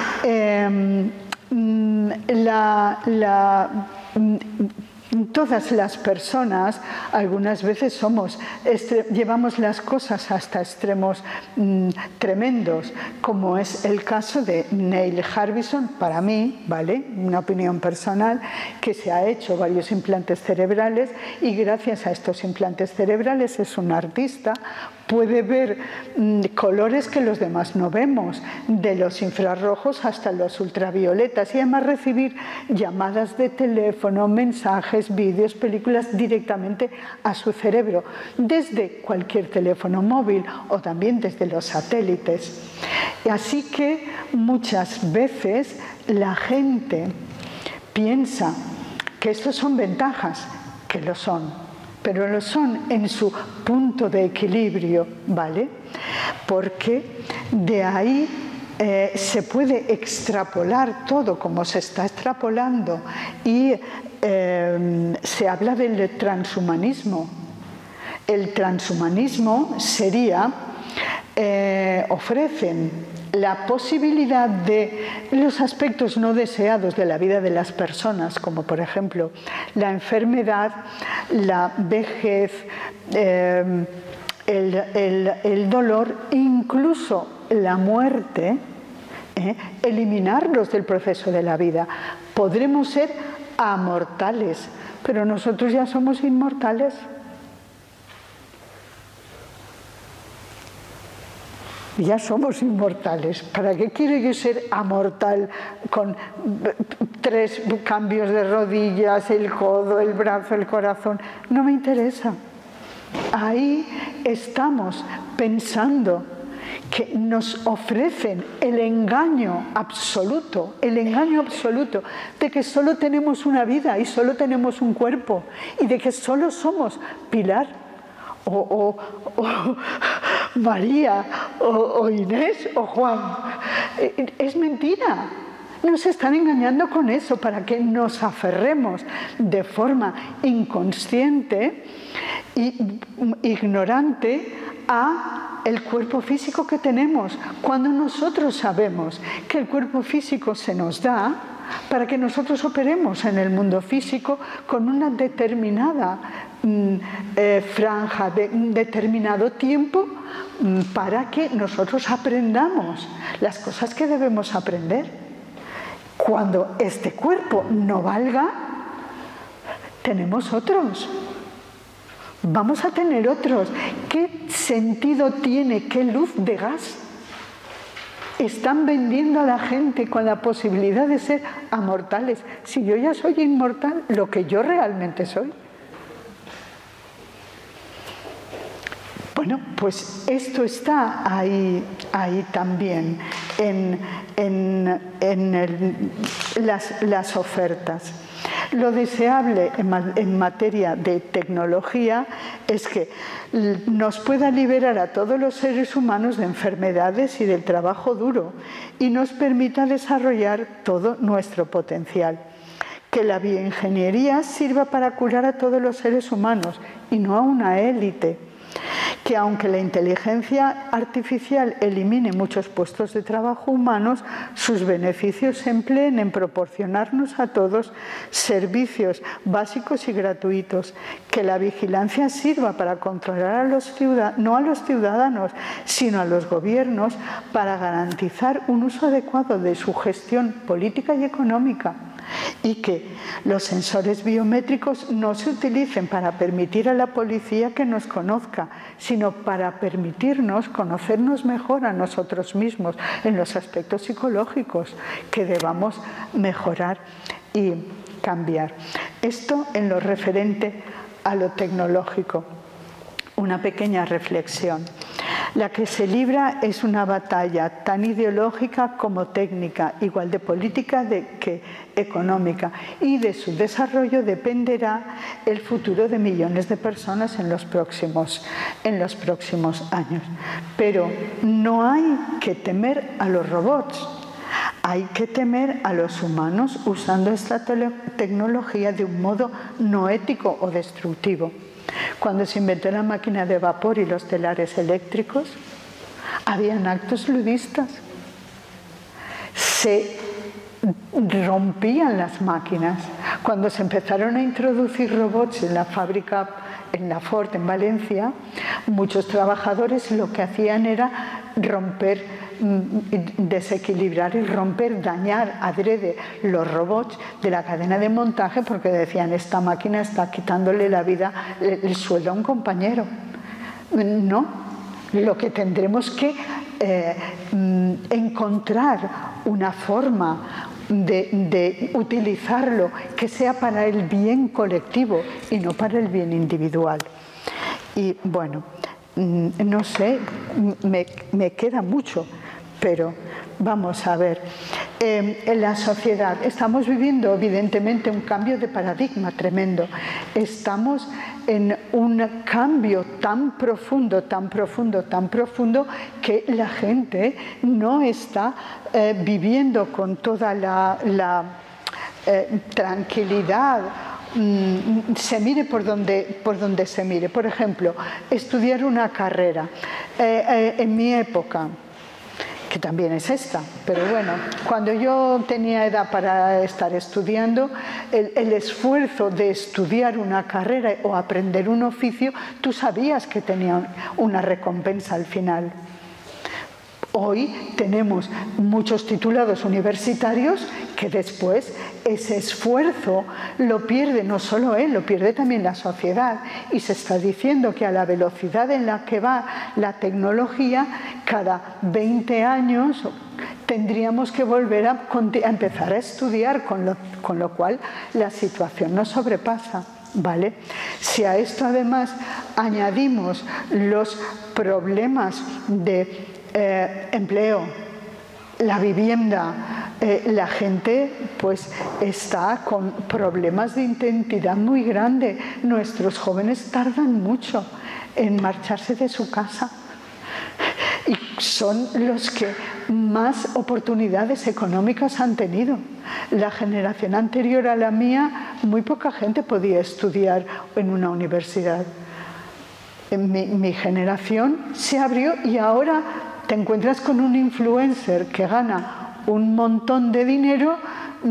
todas las personas algunas veces llevamos las cosas hasta extremos tremendos, como es el caso de Neil Harbisson, para mí, ¿vale? Una opinión personal, que se ha hecho varios implantes cerebrales y gracias a estos implantes cerebrales es un artista, puede ver colores que los demás no vemos, de los infrarrojos hasta los ultravioletas, y además recibir llamadas de teléfono, mensajes, vídeos, películas directamente a su cerebro, desde cualquier teléfono móvil o también desde los satélites. Así que muchas veces la gente piensa que estos son ventajas, que lo son, pero lo son en su punto de equilibrio, ¿vale? Porque de ahí se puede extrapolar todo como se está extrapolando y se habla del transhumanismo. El transhumanismo sería, ofrecen la posibilidad de los aspectos no deseados de la vida de las personas, como por ejemplo la enfermedad, la vejez, el dolor, incluso la muerte, eliminarlos del proceso de la vida. Podremos ser amortales, pero nosotros ya somos inmortales. Ya somos inmortales. ¿Para qué quiere yo ser amortal con 3 cambios de rodillas, el codo, el brazo, el corazón? No me interesa. Ahí estamos pensando que nos ofrecen el engaño absoluto de que solo tenemos una vida y solo tenemos un cuerpo y de que solo somos Pilar o María o Inés o Juan. Es mentira. Nos están engañando con eso para que nos aferremos de forma inconsciente e ignorante a el cuerpo físico que tenemos, cuando nosotros sabemos que el cuerpo físico se nos da para que nosotros operemos en el mundo físico con una determinada franja, de un determinado tiempo, para que nosotros aprendamos las cosas que debemos aprender. Cuando este cuerpo no valga, tenemos otros. Vamos a tener otros. ¿Qué sentido tiene? ¿Qué luz de gas? Están vendiendo a la gente con la posibilidad de ser amortales. Si yo ya soy inmortal, lo que yo realmente soy. Bueno, pues esto está ahí también en las ofertas. Lo deseable en materia de tecnología es que nos pueda liberar a todos los seres humanos de enfermedades y del trabajo duro y nos permita desarrollar todo nuestro potencial. Que la bioingeniería sirva para curar a todos los seres humanos y no a una élite. Que aunque la inteligencia artificial elimine muchos puestos de trabajo humanos, sus beneficios se empleen en proporcionarnos a todos servicios básicos y gratuitos. Que la vigilancia sirva para controlar no a los ciudadanos, sino a los gobiernos, para garantizar un uso adecuado de su gestión política y económica. Y que los sensores biométricos no se utilicen para permitir a la policía que nos conozca, sino para permitirnos conocernos mejor a nosotros mismos en los aspectos psicológicos que debamos mejorar y cambiar. Esto en lo referente a lo tecnológico. Una pequeña reflexión. La que se libra es una batalla tan ideológica como técnica, igual de política que económica, y de su desarrollo dependerá el futuro de millones de personas en los próximos años. Pero no hay que temer a los robots, hay que temer a los humanos usando esta tecnología de un modo no ético o destructivo. Cuando se inventó la máquina de vapor y los telares eléctricos, habían actos ludistas. Se rompían las máquinas. Cuando se empezaron a introducir robots en la fábrica, en la Ford, en Valencia, muchos trabajadores lo que hacían era desequilibrar y dañar adrede los robots de la cadena de montaje porque decían, esta máquina está quitándole la vida, el sueldo a un compañero. No, lo que tendremos que encontrar una forma de utilizarlo que sea para el bien colectivo y no para el bien individual. Y bueno, no sé, me queda mucho, pero vamos a ver. En la sociedad estamos viviendo evidentemente un cambio de paradigma tremendo. Estamos en un cambio tan profundo, tan profundo, tan profundo que la gente no está viviendo con toda la tranquilidad. Se mire por donde se mire. Por ejemplo, estudiar una carrera. En mi época, que también es esta, pero bueno, cuando yo tenía edad para estar estudiando, el esfuerzo de estudiar una carrera o aprender un oficio, tú sabías que tenía una recompensa al final. Hoy tenemos muchos titulados universitarios que después ese esfuerzo lo pierde no solo él, lo pierde también la sociedad. Y se está diciendo que a la velocidad en la que va la tecnología, cada 20 años tendríamos que volver a empezar a estudiar, con lo cual la situación nos sobrepasa. ¿Vale? Si a esto además añadimos los problemas de empleo, la vivienda, la gente pues está con problemas de identidad muy grande. Nuestros jóvenes tardan mucho en marcharse de su casa y son los que más oportunidades económicas han tenido. La generación anterior a la mía, muy poca gente podía estudiar en una universidad. En mi generación se abrió y ahora te encuentras con un influencer que gana un montón de dinero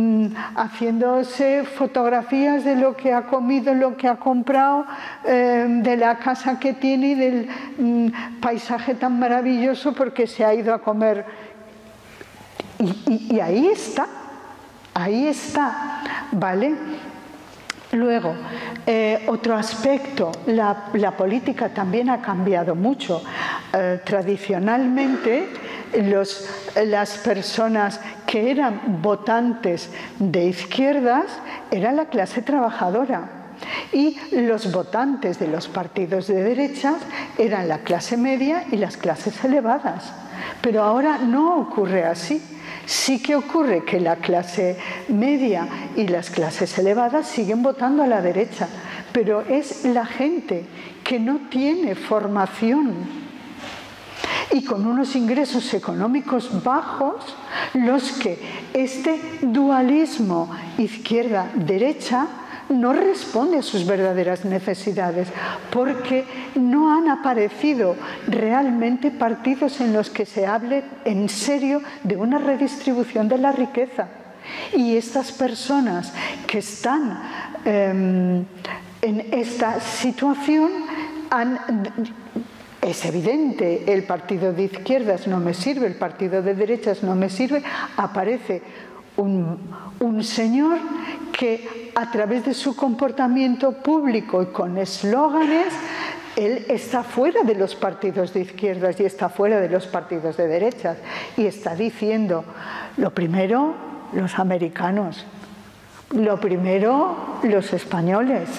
haciéndose fotografías de lo que ha comido, lo que ha comprado, de la casa que tiene y del paisaje tan maravilloso porque se ha ido a comer. Y ahí está, ¿vale? Luego, otro aspecto, la política también ha cambiado mucho. Tradicionalmente, las personas que eran votantes de izquierdas era la clase trabajadora Y los votantes de los partidos de derechas eran la clase media y las clases elevadas. Pero ahora no ocurre así. Sí que ocurre que la clase media y las clases elevadas siguen votando a la derecha, pero es la gente que no tiene formación y con unos ingresos económicos bajos los que este dualismo izquierda-derecha no responde a sus verdaderas necesidades, porque no han aparecido realmente partidos en los que se hable en serio de una redistribución de la riqueza. Y estas personas que están en esta situación es evidente, el partido de izquierdas no me sirve, el partido de derechas no me sirve, aparece un señor que a través de su comportamiento público y con eslóganes, él está fuera de los partidos de izquierdas y está fuera de los partidos de derechas y está diciendo, lo primero, los americanos, lo primero, los españoles,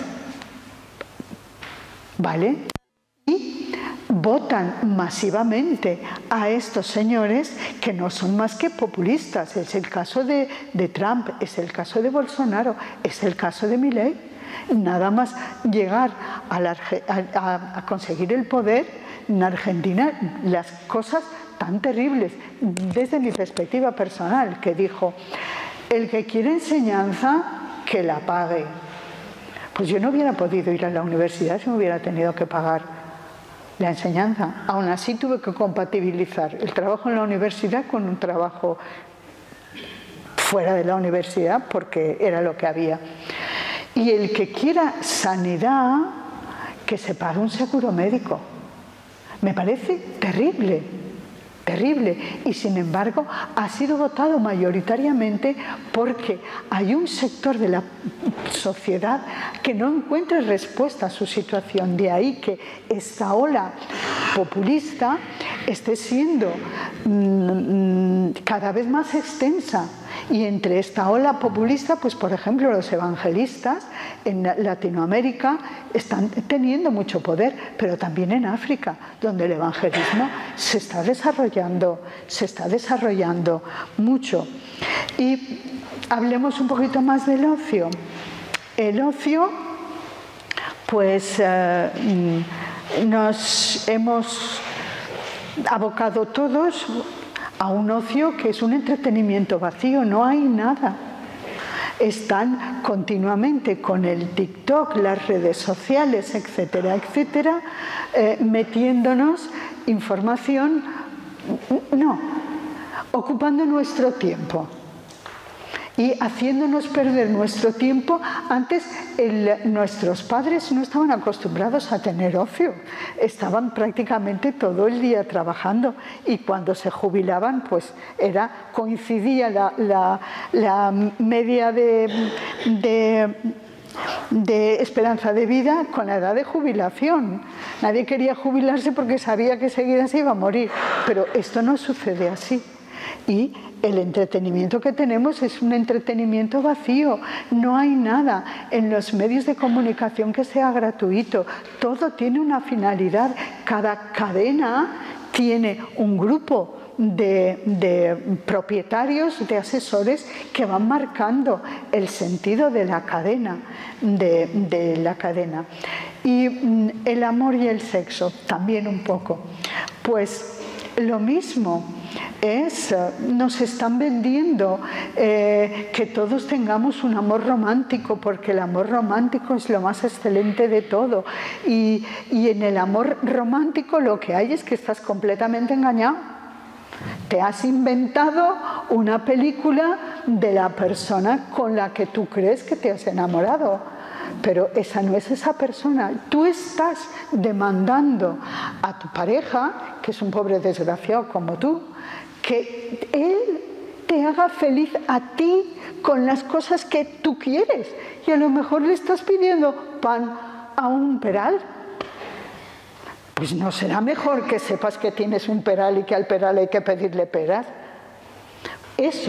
¿vale? Y votan masivamente a estos señores que no son más que populistas. Es el caso de Trump, es el caso de Bolsonaro, es el caso de Milei. Nada más llegar a conseguir el poder en Argentina, las cosas tan terribles, desde mi perspectiva personal, que dijo, el que quiere enseñanza, que la pague. Pues yo no hubiera podido ir a la universidad si me hubiera tenido que pagar la enseñanza. Aún así tuve que compatibilizar el trabajo en la universidad con un trabajo fuera de la universidad porque era lo que había. Y el que quiera sanidad, que se pague un seguro médico. Me parece terrible, terrible. Y sin embargo ha sido votado mayoritariamente porque hay un sector de la sociedad que no encuentra respuesta a su situación. De ahí que esta ola populista esté siendo cada vez más extensa. Y entre esta ola populista, pues por ejemplo los evangelistas en Latinoamérica están teniendo mucho poder, pero también en África, donde el evangelismo se está desarrollando mucho. Y hablemos un poquito más del ocio. El ocio, pues nos hemos abocado todos a un ocio que es un entretenimiento vacío, no hay nada. Están continuamente con el TikTok, las redes sociales, etcétera, etcétera, metiéndonos información, ocupando nuestro tiempo y haciéndonos perder nuestro tiempo. Antes nuestros padres no estaban acostumbrados a tener ocio, estaban prácticamente todo el día trabajando y cuando se jubilaban pues coincidía la media de esperanza de vida con la edad de jubilación. Nadie quería jubilarse porque sabía que enseguida se iba a morir, pero esto no sucede así. Y el entretenimiento que tenemos es un entretenimiento vacío, no hay nada en los medios de comunicación que sea gratuito, todo tiene una finalidad, cada cadena tiene un grupo de propietarios, de asesores que van marcando el sentido de la cadena, Y el amor y el sexo, también un poco. Pues lo mismo nos están vendiendo que todos tengamos un amor romántico, porque el amor romántico es lo más excelente de todo. Y en el amor romántico lo que hay es que estás completamente engañado. Te has inventado una película de la persona con la que tú crees que te has enamorado, pero esa no es esa persona. Tú estás demandando a tu pareja, que es un pobre desgraciado como tú, que él te haga feliz a ti con las cosas que tú quieres, y a lo mejor le estás pidiendo pan a un peral. Pues no será mejor que sepas que tienes un peral y que al peral hay que pedirle peras. Eso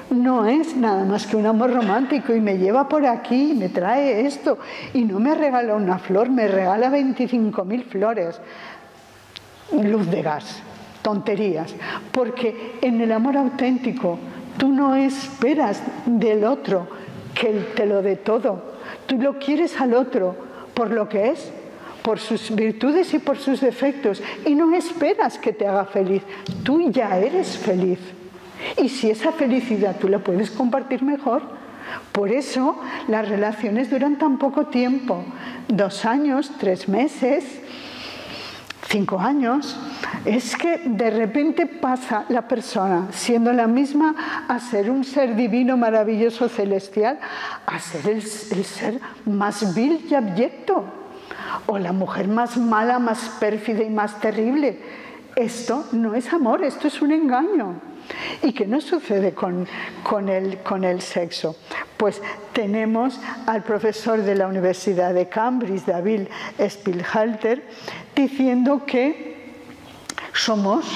no es nada más que un amor romántico y me lleva por aquí, me trae esto y no me regala una flor, me regala 25.000 flores. Luz de gas, tonterías, porque en el amor auténtico tú no esperas del otro que él te lo dé todo, tú lo quieres al otro por lo que es, por sus virtudes y por sus defectos, y no esperas que te haga feliz, tú ya eres feliz. Y si esa felicidad tú la puedes compartir mejor, por eso las relaciones duran tan poco tiempo, 2 años, 3 meses, 5 años. Es que de repente pasa la persona, siendo la misma, a ser un ser divino, maravilloso, celestial, a ser el ser más vil y abyecto, o la mujer más mala, más pérfida y más terrible. Esto no es amor, esto es un engaño. ¿Y qué nos sucede con el sexo? Pues tenemos al profesor de la Universidad de Cambridge, David Spielhalter, diciendo que somos,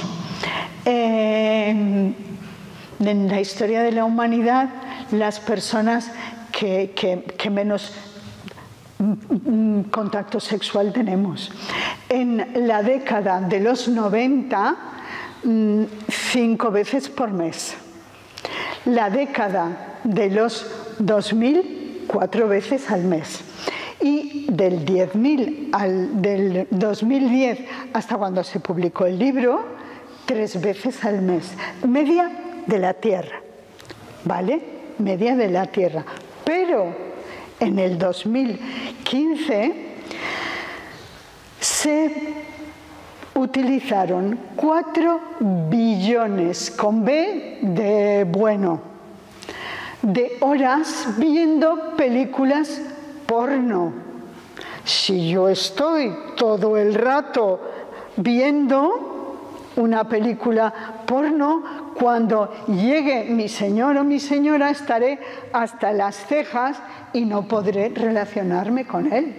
en la historia de la humanidad, las personas que menos contacto sexual tenemos. En la década de los 90, 5 veces por mes. La década de los 2000, 4 veces al mes. Y del 10.000 del 2010 hasta cuando se publicó el libro, 3 veces al mes. Media de la Tierra, ¿vale? Media de la Tierra. Pero en el 2015 se utilizaron 4 billones, con B de bueno, de horas viendo películas porno. Si yo estoy todo el rato viendo una película porno, cuando llegue mi señor o mi señora estaré hasta las cejas y no podré relacionarme con él.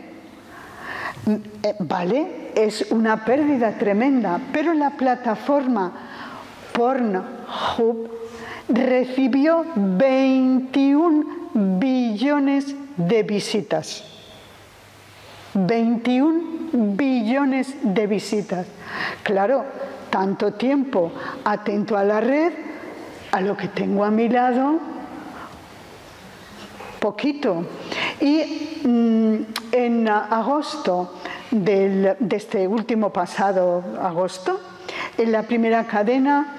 ¿Vale? Es una pérdida tremenda, pero la plataforma Pornhub recibió 21 billones de visitas. 21 billones de visitas. Claro, tanto tiempo atento a la red, a lo que tengo a mi lado, poquito. Y en agosto de este último pasado agosto, en la primera cadena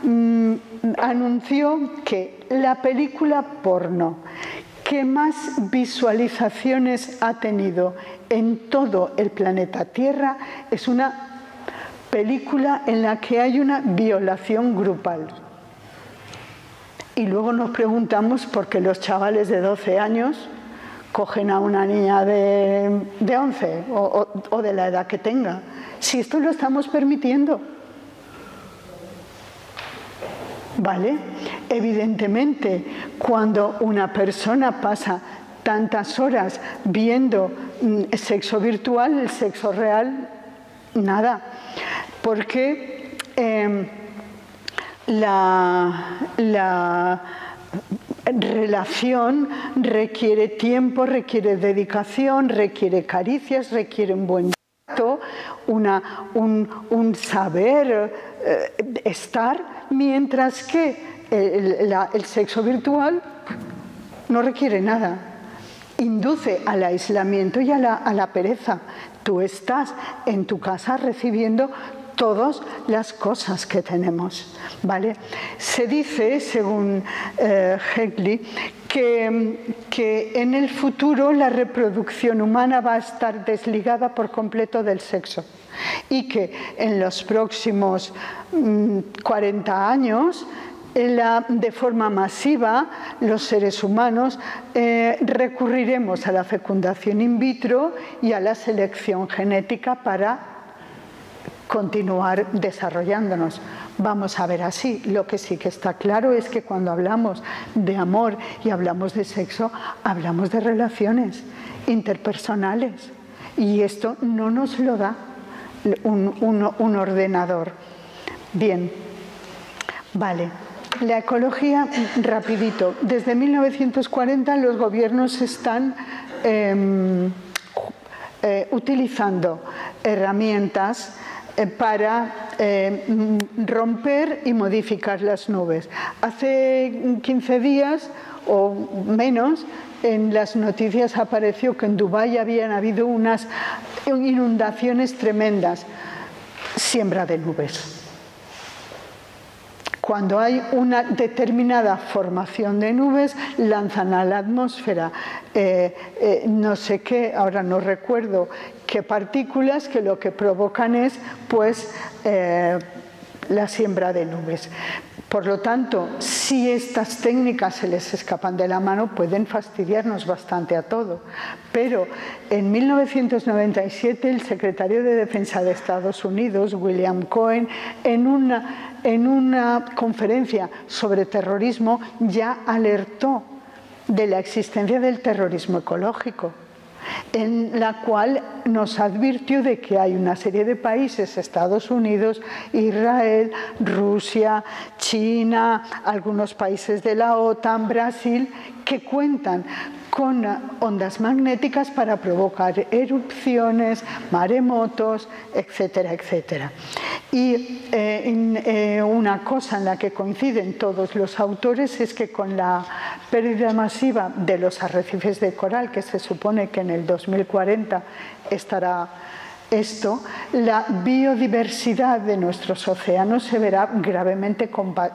anunció que la película porno que más visualizaciones ha tenido en todo el planeta Tierra es una película en la que hay una violación grupal. Y luego nos preguntamos por qué los chavales de 12 años cogen a una niña de 11 o de la edad que tenga, si esto lo estamos permitiendo. ¿Vale? Evidentemente, cuando una persona pasa tantas horas viendo sexo virtual, el sexo real, nada. Porque la relación requiere tiempo, requiere dedicación, requiere caricias, requiere un buen trato, un saber estar, mientras que el sexo virtual no requiere nada. Induce al aislamiento y a la pereza. Tú estás en tu casa recibiendo todas las cosas que tenemos, ¿vale? Se dice, según Heckley, que en el futuro la reproducción humana va a estar desligada por completo del sexo y que en los próximos 40 años, de forma masiva, los seres humanos recurriremos a la fecundación in vitro y a la selección genética para continuar desarrollándonos. Vamos a ver así. Lo que sí que está claro es que cuando hablamos de amor y hablamos de sexo, hablamos de relaciones interpersonales. Y esto no nos lo da un ordenador. Bien, vale. la ecología, rapidito. Desde 1940 los gobiernos están utilizando herramientas para romper y modificar las nubes. Hace 15 días o menos, en las noticias apareció que en Dubái habían habido unas inundaciones tremendas. Siembra de nubes. Cuando hay una determinada formación de nubes, lanzan a la atmósfera no sé qué, ahora no recuerdo qué partículas, que lo que provocan es pues la siembra de nubes. Por lo tanto, si estas técnicas se les escapan de la mano, pueden fastidiarnos bastante a todo. Pero en 1997 el secretario de Defensa de Estados Unidos, William Cohen, en una conferencia sobre terrorismo ya alertó de la existencia del terrorismo ecológico, en la cual nos advirtió de que hay una serie de países, Estados Unidos, Israel, Rusia, China, algunos países de la OTAN, Brasil, que cuentan con ondas magnéticas para provocar erupciones, maremotos, etcétera, etcétera. Y una cosa en la que coinciden todos los autores es que con la pérdida masiva de los arrecifes de coral, que se supone que en el 2040 estará esto, la biodiversidad de nuestros océanos se verá gravemente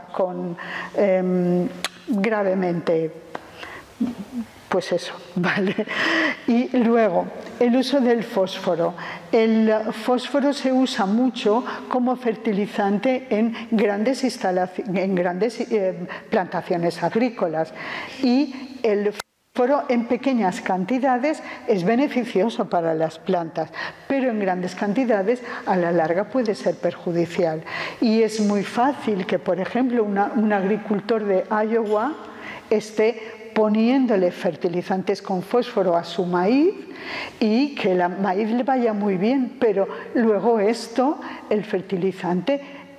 pues eso, ¿vale? Y luego, el uso del fósforo. El fósforo se usa mucho como fertilizante en grandes plantaciones agrícolas, y el fósforo en pequeñas cantidades es beneficioso para las plantas, pero en grandes cantidades a la larga puede ser perjudicial. Y es muy fácil que, por ejemplo, un agricultor de Iowa esté poniéndole fertilizantes con fósforo a su maíz y que el maíz le vaya muy bien, pero luego el fertilizante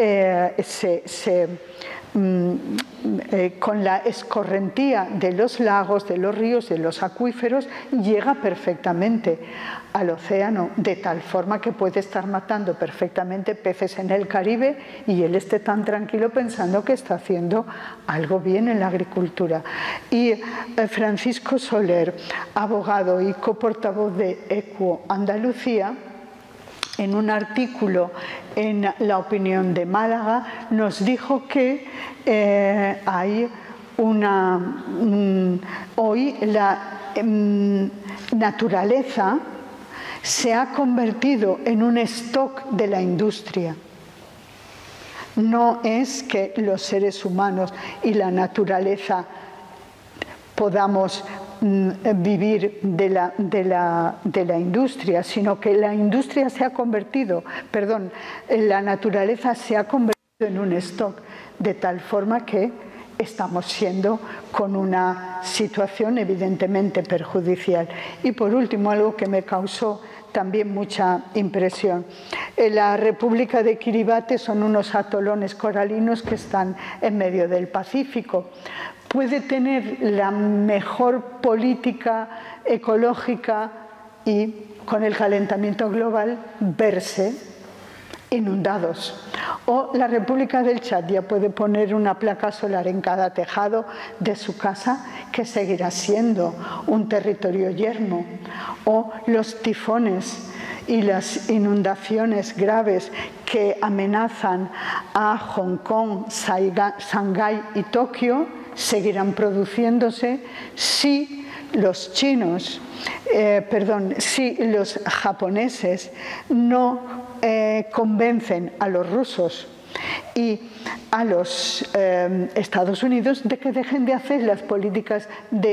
con la escorrentía de los lagos, de los ríos, de los acuíferos, llega perfectamente al océano, de tal forma que puede estar matando perfectamente peces en el Caribe y él esté tan tranquilo pensando que está haciendo algo bien en la agricultura. Y Francisco Soler, abogado y coportavoz de EQUO Andalucía, en un artículo en La Opinión de Málaga, nos dijo que hay hoy la naturaleza se ha convertido en un stock de la industria. No es que los seres humanos y la naturaleza podamos vivir de la industria, sino que la industria se ha convertido, la naturaleza se ha convertido en un stock, de tal forma que estamos siendo con una situación evidentemente perjudicial. Y por último, algo que me causó también mucha impresión. La República de Kiribati son unos atolones coralinos que están en medio del Pacífico. Puede tener la mejor política ecológica y con el calentamiento global verse inundados. O la República del Chad ya puede poner una placa solar en cada tejado de su casa, que seguirá siendo un territorio yermo. O los tifones y las inundaciones graves que amenazan a Hong Kong, Shanghái y Tokio seguirán produciéndose si los los japoneses no convencen a los rusos y a los Estados Unidos de que dejen de hacer las políticas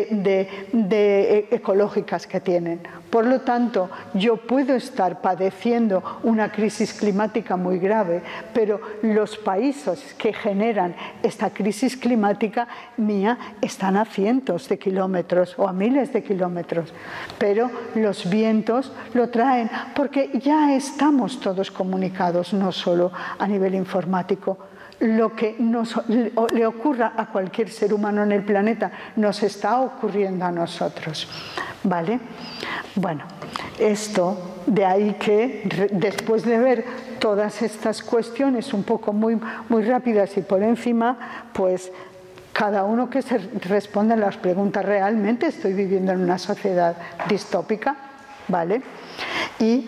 ecológicas que tienen. Por lo tanto, yo puedo estar padeciendo una crisis climática muy grave, pero los países que generan esta crisis climática mía están a cientos de kilómetros o a miles de kilómetros, pero los vientos lo traen porque ya estamos todos comunicados, no solo a nivel informático, psicológico. Lo que le ocurra a cualquier ser humano en el planeta nos está ocurriendo a nosotros, ¿vale? Bueno, esto de ahí que después de ver todas estas cuestiones un poco muy rápidas y por encima, pues cada uno que se responda a las preguntas: ¿realmente estoy viviendo en una sociedad distópica? ¿Vale? Y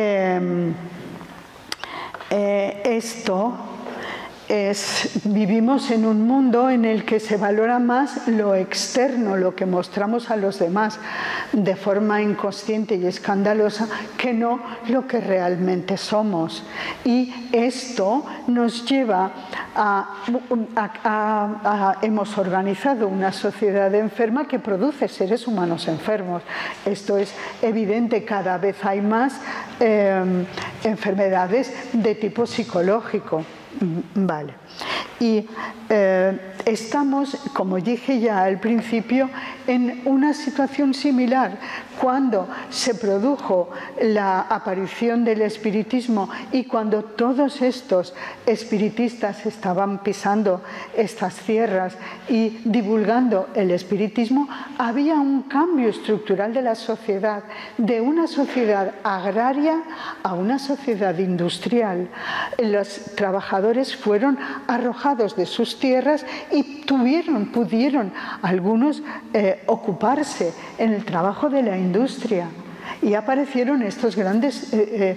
vivimos en un mundo en el que se valora más lo externo, lo que mostramos a los demás de forma inconsciente y escandalosa, que no lo que realmente somos. Y esto nos lleva hemos organizado una sociedad enferma que produce seres humanos enfermos. Esto es evidente, cada vez hay más enfermedades de tipo psicológico. Vale. Y estamos, como dije ya al principio, en una situación similar. Cuando se produjo la aparición del espiritismo y cuando todos estos espiritistas estaban pisando estas tierras y divulgando el espiritismo, había un cambio estructural de la sociedad, de una sociedad agraria a una sociedad industrial. Los trabajadores fueron arrojados de sus tierras y pudieron algunos ocuparse en el trabajo de la industria, y aparecieron estos grandes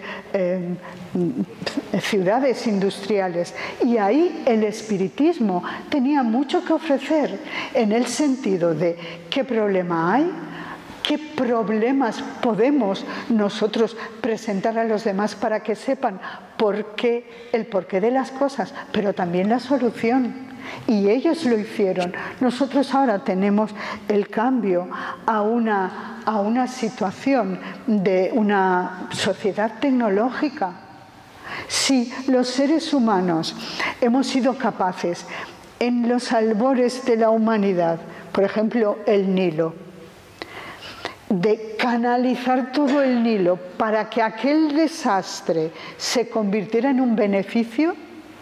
ciudades industriales, y ahí el espiritismo tenía mucho que ofrecer en el sentido de qué problema hay, qué problemas podemos nosotros presentar a los demás para que sepan el porqué de las cosas, pero también la solución. Y ellos lo hicieron. Nosotros ahora tenemos el cambio a una situación de una sociedad tecnológica. Si los seres humanos hemos sido capaces, en los albores de la humanidad, por ejemplo el Nilo, de canalizar todo el Nilo para que aquel desastre se convirtiera en un beneficio,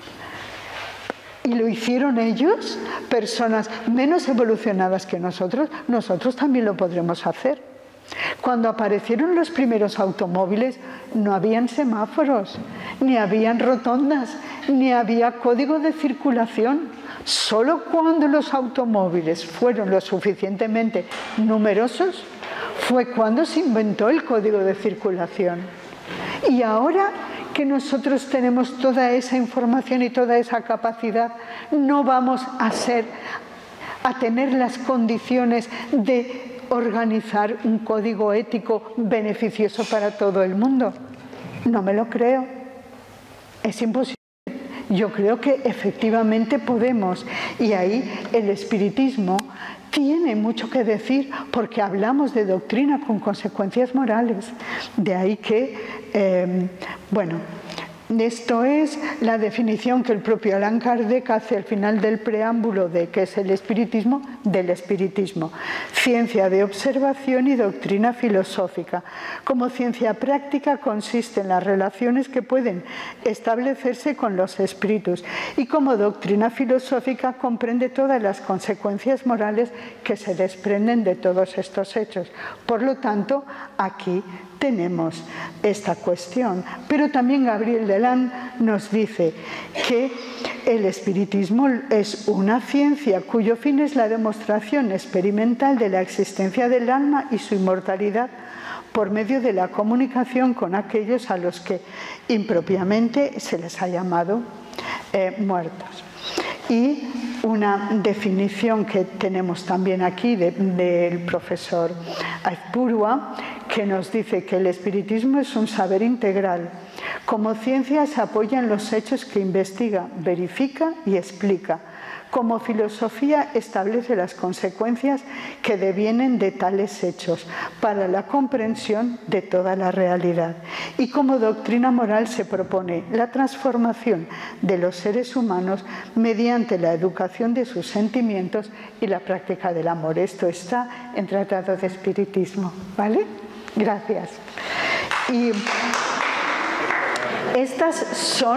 y lo hicieron ellos, personas menos evolucionadas que nosotros también lo podremos hacer. Cuando aparecieron los primeros automóviles no habían semáforos, ni habían rotondas, ni había código de circulación. Solo cuando los automóviles fueron lo suficientemente numerosos fue cuando se inventó el código de circulación. Y ahora que nosotros tenemos toda esa información y toda esa capacidad, no vamos a tener las condiciones de organizar un código ético beneficioso para todo el mundo. No me lo creo. Es imposible. Yo creo que efectivamente podemos, y ahí el espiritismo tiene mucho que decir, porque hablamos de doctrina con consecuencias morales. De ahí que, esto es la definición que el propio Allan Kardec hace al final del preámbulo de qué es el espiritismo, del espiritismo: ciencia de observación y doctrina filosófica. Como ciencia práctica consiste en las relaciones que pueden establecerse con los espíritus, y como doctrina filosófica comprende todas las consecuencias morales que se desprenden de todos estos hechos. Por lo tanto, aquí tenemos esta cuestión. Pero también Gabriel Deland nos dice que el espiritismo es una ciencia cuyo fin es la demostración experimental de la existencia del alma y su inmortalidad por medio de la comunicación con aquellos a los que impropiamente se les ha llamado muertos. Y una definición que tenemos también aquí del profesor Aizpurua, que nos dice que el espiritismo es un saber integral. Como ciencia se apoya en los hechos que investiga, verifica y explica. Como filosofía establece las consecuencias que devienen de tales hechos para la comprensión de toda la realidad. Y como doctrina moral se propone la transformación de los seres humanos mediante la educación de sus sentimientos y la práctica del amor. Esto está en Tratado de Espiritismo, ¿vale? Gracias. Y estas son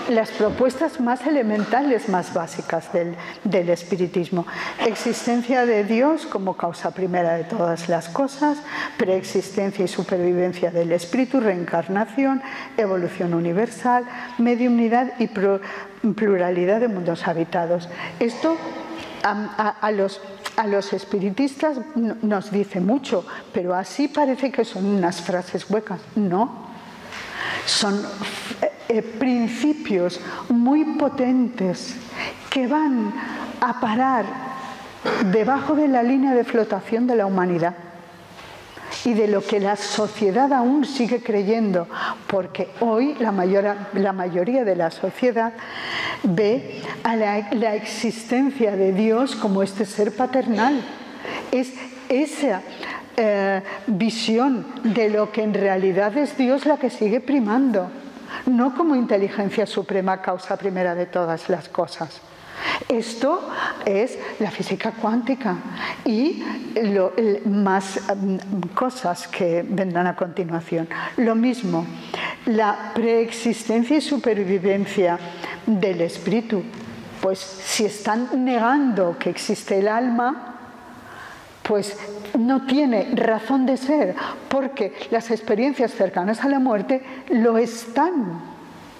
las propuestas más elementales, más básicas del espiritismo. Existencia de Dios como causa primera de todas las cosas, preexistencia y supervivencia del espíritu, reencarnación, evolución universal, mediunidad y pluralidad de mundos habitados. Esto a los espiritistas nos dice mucho, pero así parece que son unas frases huecas. No, son principios muy potentes que van a parar debajo de la línea de flotación de la humanidad y de lo que la sociedad aún sigue creyendo, porque hoy la mayoría de la sociedad ve a la existencia de Dios como este ser paternal. Es esa visión de lo que en realidad es Dios la que sigue primando, no como inteligencia suprema, causa primera de todas las cosas. Esto es la física cuántica y más cosas que vendrán a continuación. Lo mismo, la preexistencia y supervivencia del espíritu. Pues si están negando que existe el alma, pues no tiene razón de ser, porque las experiencias cercanas a la muerte lo están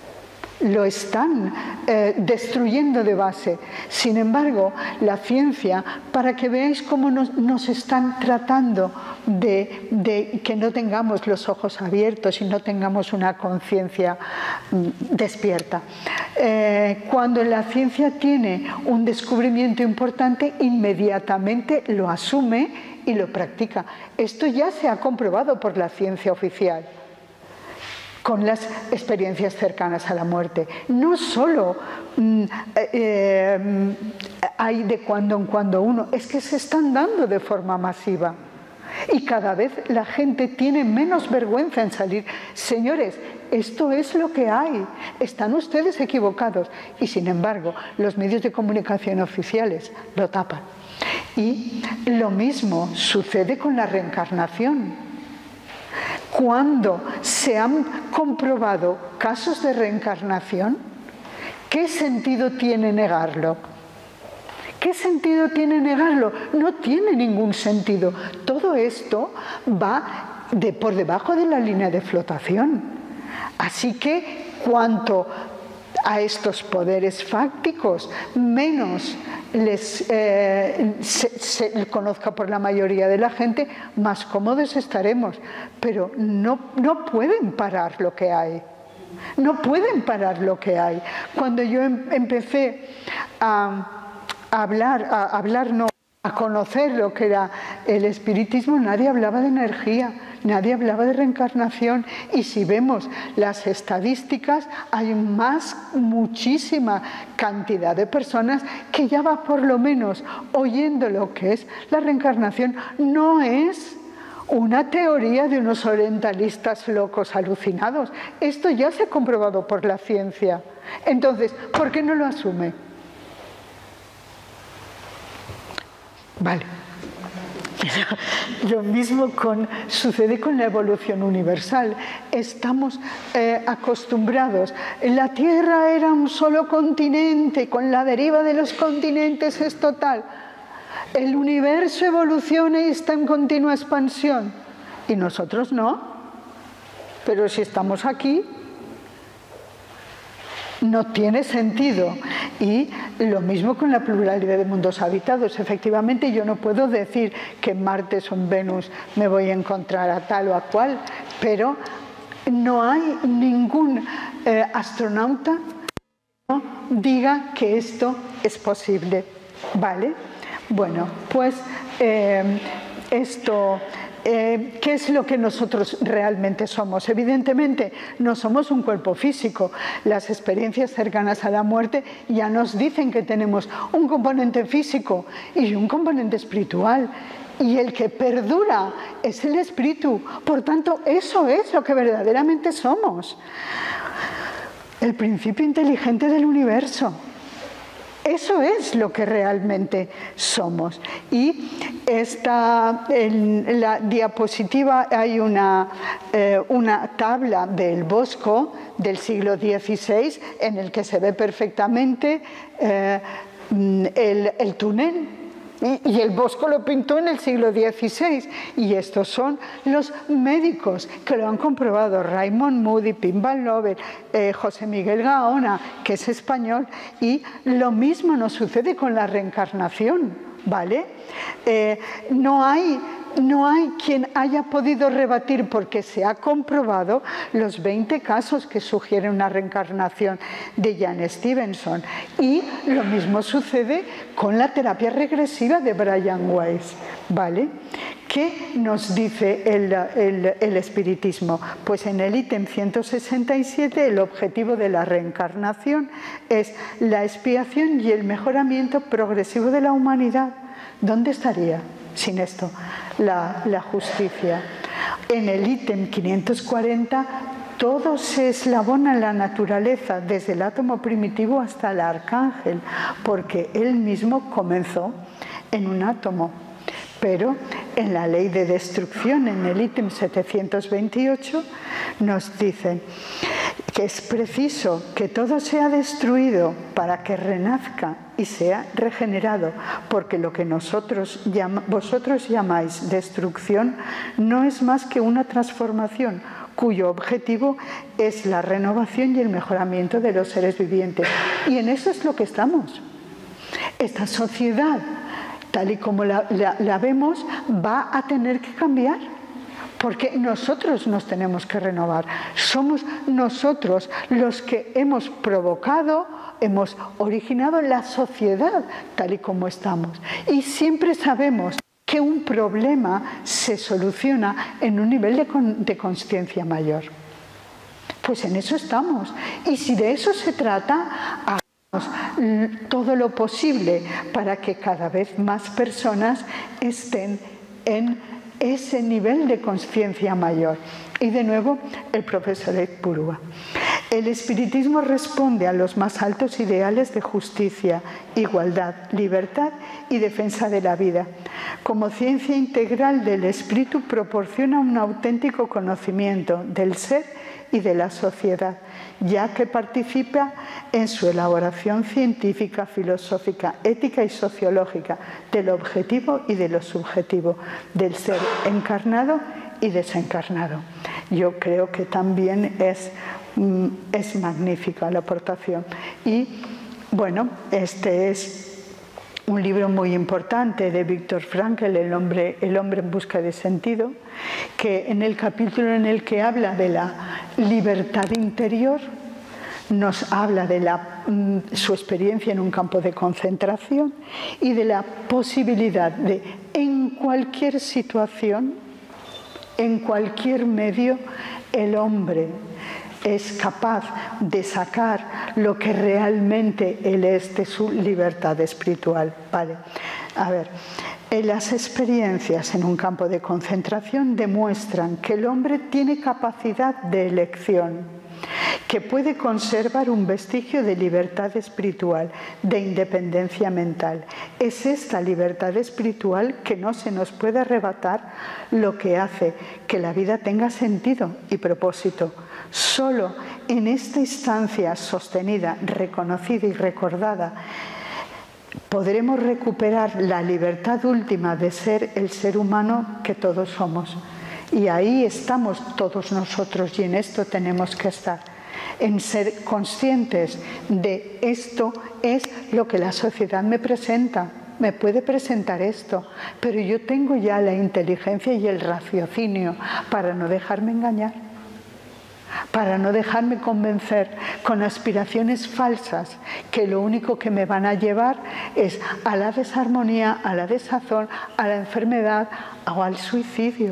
destruyendo de base. Sin embargo, la ciencia, para que veáis cómo nos están tratando de que no tengamos los ojos abiertos y no tengamos una conciencia despierta. Cuando la ciencia tiene un descubrimiento importante, inmediatamente lo asume y lo practica. Esto ya se ha comprobado por la ciencia oficial, con las experiencias cercanas a la muerte. No solo hay de cuando en cuando uno, es que se están dando de forma masiva. Y cada vez la gente tiene menos vergüenza en salir. Señores, esto es lo que hay. Están ustedes equivocados. Y sin embargo, los medios de comunicación oficiales lo tapan. Y lo mismo sucede con la reencarnación. Cuando se han comprobado casos de reencarnación, ¿qué sentido tiene negarlo? ¿Qué sentido tiene negarlo? No tiene ningún sentido. Todo esto va por debajo de la línea de flotación. Así que cuanto a estos poderes fácticos, menos se conozca por la mayoría de la gente, más cómodos estaremos. Pero no pueden parar lo que hay. No pueden parar lo que hay. Cuando yo empecé a conocer lo que era el espiritismo, nadie hablaba de energía, nadie hablaba de reencarnación. Y si vemos las estadísticas, hay muchísima cantidad de personas que ya va por lo menos oyendo lo que es la reencarnación. No es una teoría de unos orientalistas locos alucinados. Esto ya se ha comprobado por la ciencia. Entonces, ¿por qué no lo asume? Vale. Lo mismo sucede con la evolución universal. Estamos acostumbrados. La Tierra era un solo continente, con la deriva de los continentes es total. El universo evoluciona y está en continua expansión. Y nosotros no. Pero si estamos aquí, no tiene sentido. Y lo mismo con la pluralidad de mundos habitados. Efectivamente, yo no puedo decir que en Marte o en Venus me voy a encontrar a tal o a cual, pero no hay ningún astronauta que no diga que esto es posible. ¿Vale? Bueno, pues esto... ¿Qué es lo que nosotros realmente somos? Evidentemente no somos un cuerpo físico. Las experiencias cercanas a la muerte ya nos dicen que tenemos un componente físico y un componente espiritual. Y el que perdura es el espíritu. Por tanto, eso es lo que verdaderamente somos. El principio inteligente del universo. Eso es lo que realmente somos. Y en la diapositiva hay una tabla del Bosco del siglo XVI en el que se ve perfectamente el túnel. Y el Bosco lo pintó en el siglo XVI, y estos son los médicos que lo han comprobado: Raymond Moody, Pim Van Lover, José Miguel Gaona, que es español, y lo mismo nos sucede con la reencarnación, ¿vale? No hay quien haya podido rebatir, porque se ha comprobado, los 20 casos que sugieren una reencarnación de Jan Stevenson. Y lo mismo sucede con la terapia regresiva de Brian Weiss, ¿vale? ¿Qué nos dice el espiritismo? Pues en el ítem 167 el objetivo de la reencarnación es la expiación y el mejoramiento progresivo de la humanidad. ¿Dónde estaría sin esto la justicia? En el ítem 540 todo se eslabona en la naturaleza, desde el átomo primitivo hasta el arcángel, porque él mismo comenzó en un átomo. Pero en la ley de destrucción, en el ítem 728, nos dicen que es preciso que todo sea destruido para que renazca y sea regenerado, porque lo que vosotros llamáis destrucción no es más que una transformación cuyo objetivo es la renovación y el mejoramiento de los seres vivientes. Y en eso es lo que estamos. Esta sociedad, tal y como la vemos, va a tener que cambiar, porque nosotros nos tenemos que renovar. Somos nosotros los que hemos provocado, hemos originado la sociedad tal y como estamos. Y siempre sabemos que un problema se soluciona en un nivel de conciencia mayor. Pues en eso estamos. Y si de eso se trata, hagamos todo lo posible para que cada vez más personas estén en ese nivel de conciencia mayor. Y de nuevo, el profesor Ed Purua. El espiritismo responde a los más altos ideales de justicia, igualdad, libertad y defensa de la vida. Como ciencia integral del espíritu, proporciona un auténtico conocimiento del ser y de la sociedad, ya que participa en su elaboración científica, filosófica, ética y sociológica, del objetivo y de lo subjetivo, del ser encarnado y desencarnado. Yo creo que también es magnífica la aportación. Y bueno, este es un libro muy importante de Viktor Frankl, El hombre en busca de sentido, que en el capítulo en el que habla de la libertad interior, nos habla de su experiencia en un campo de concentración y de la posibilidad de, en cualquier situación, en cualquier medio, el hombre es capaz de sacar lo que realmente él es de su libertad espiritual. Vale. A ver, las experiencias en un campo de concentración demuestran que el hombre tiene capacidad de elección, que puede conservar un vestigio de libertad espiritual, de independencia mental. Es esta libertad espiritual que no se nos puede arrebatar, lo que hace que la vida tenga sentido y propósito. Solo en esta instancia sostenida, reconocida y recordada, podremos recuperar la libertad última de ser el ser humano que todos somos. Y ahí estamos todos nosotros, y en esto tenemos que estar, en ser conscientes de esto es lo que la sociedad me presenta. Me puede presentar esto, pero yo tengo ya la inteligencia y el raciocinio para no dejarme engañar, para no dejarme convencer con aspiraciones falsas que lo único que me van a llevar es a la desarmonía, a la desazón, a la enfermedad o al suicidio.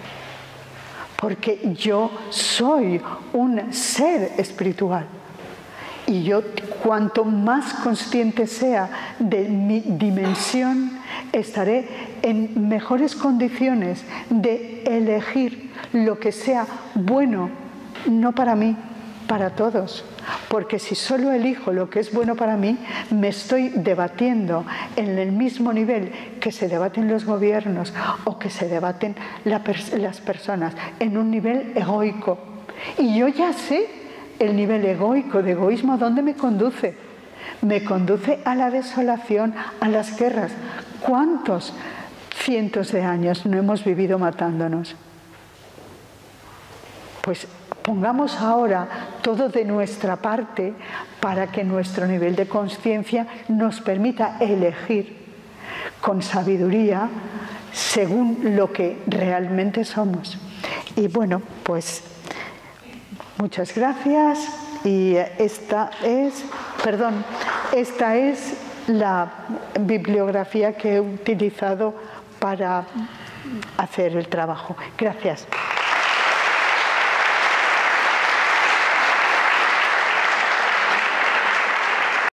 Porque yo soy un ser espiritual. Y yo, cuanto más consciente sea de mi dimensión, estaré en mejores condiciones de elegir lo que sea bueno, no para mí, para todos. porque si solo elijo lo que es bueno para mí, me estoy debatiendo en el mismo nivel que se debaten los gobiernos o que se debaten las personas, en un nivel egoico. Y yo ya sé el nivel egoico, de egoísmo, ¿a dónde me conduce? Me conduce a la desolación, a las guerras. ¿Cuántos cientos de años no hemos vivido matándonos? Pues pongamos ahora todo de nuestra parte para que nuestro nivel de conciencia nos permita elegir con sabiduría según lo que realmente somos. Y bueno, pues muchas gracias. Y esta es la bibliografía que he utilizado para hacer el trabajo. Gracias.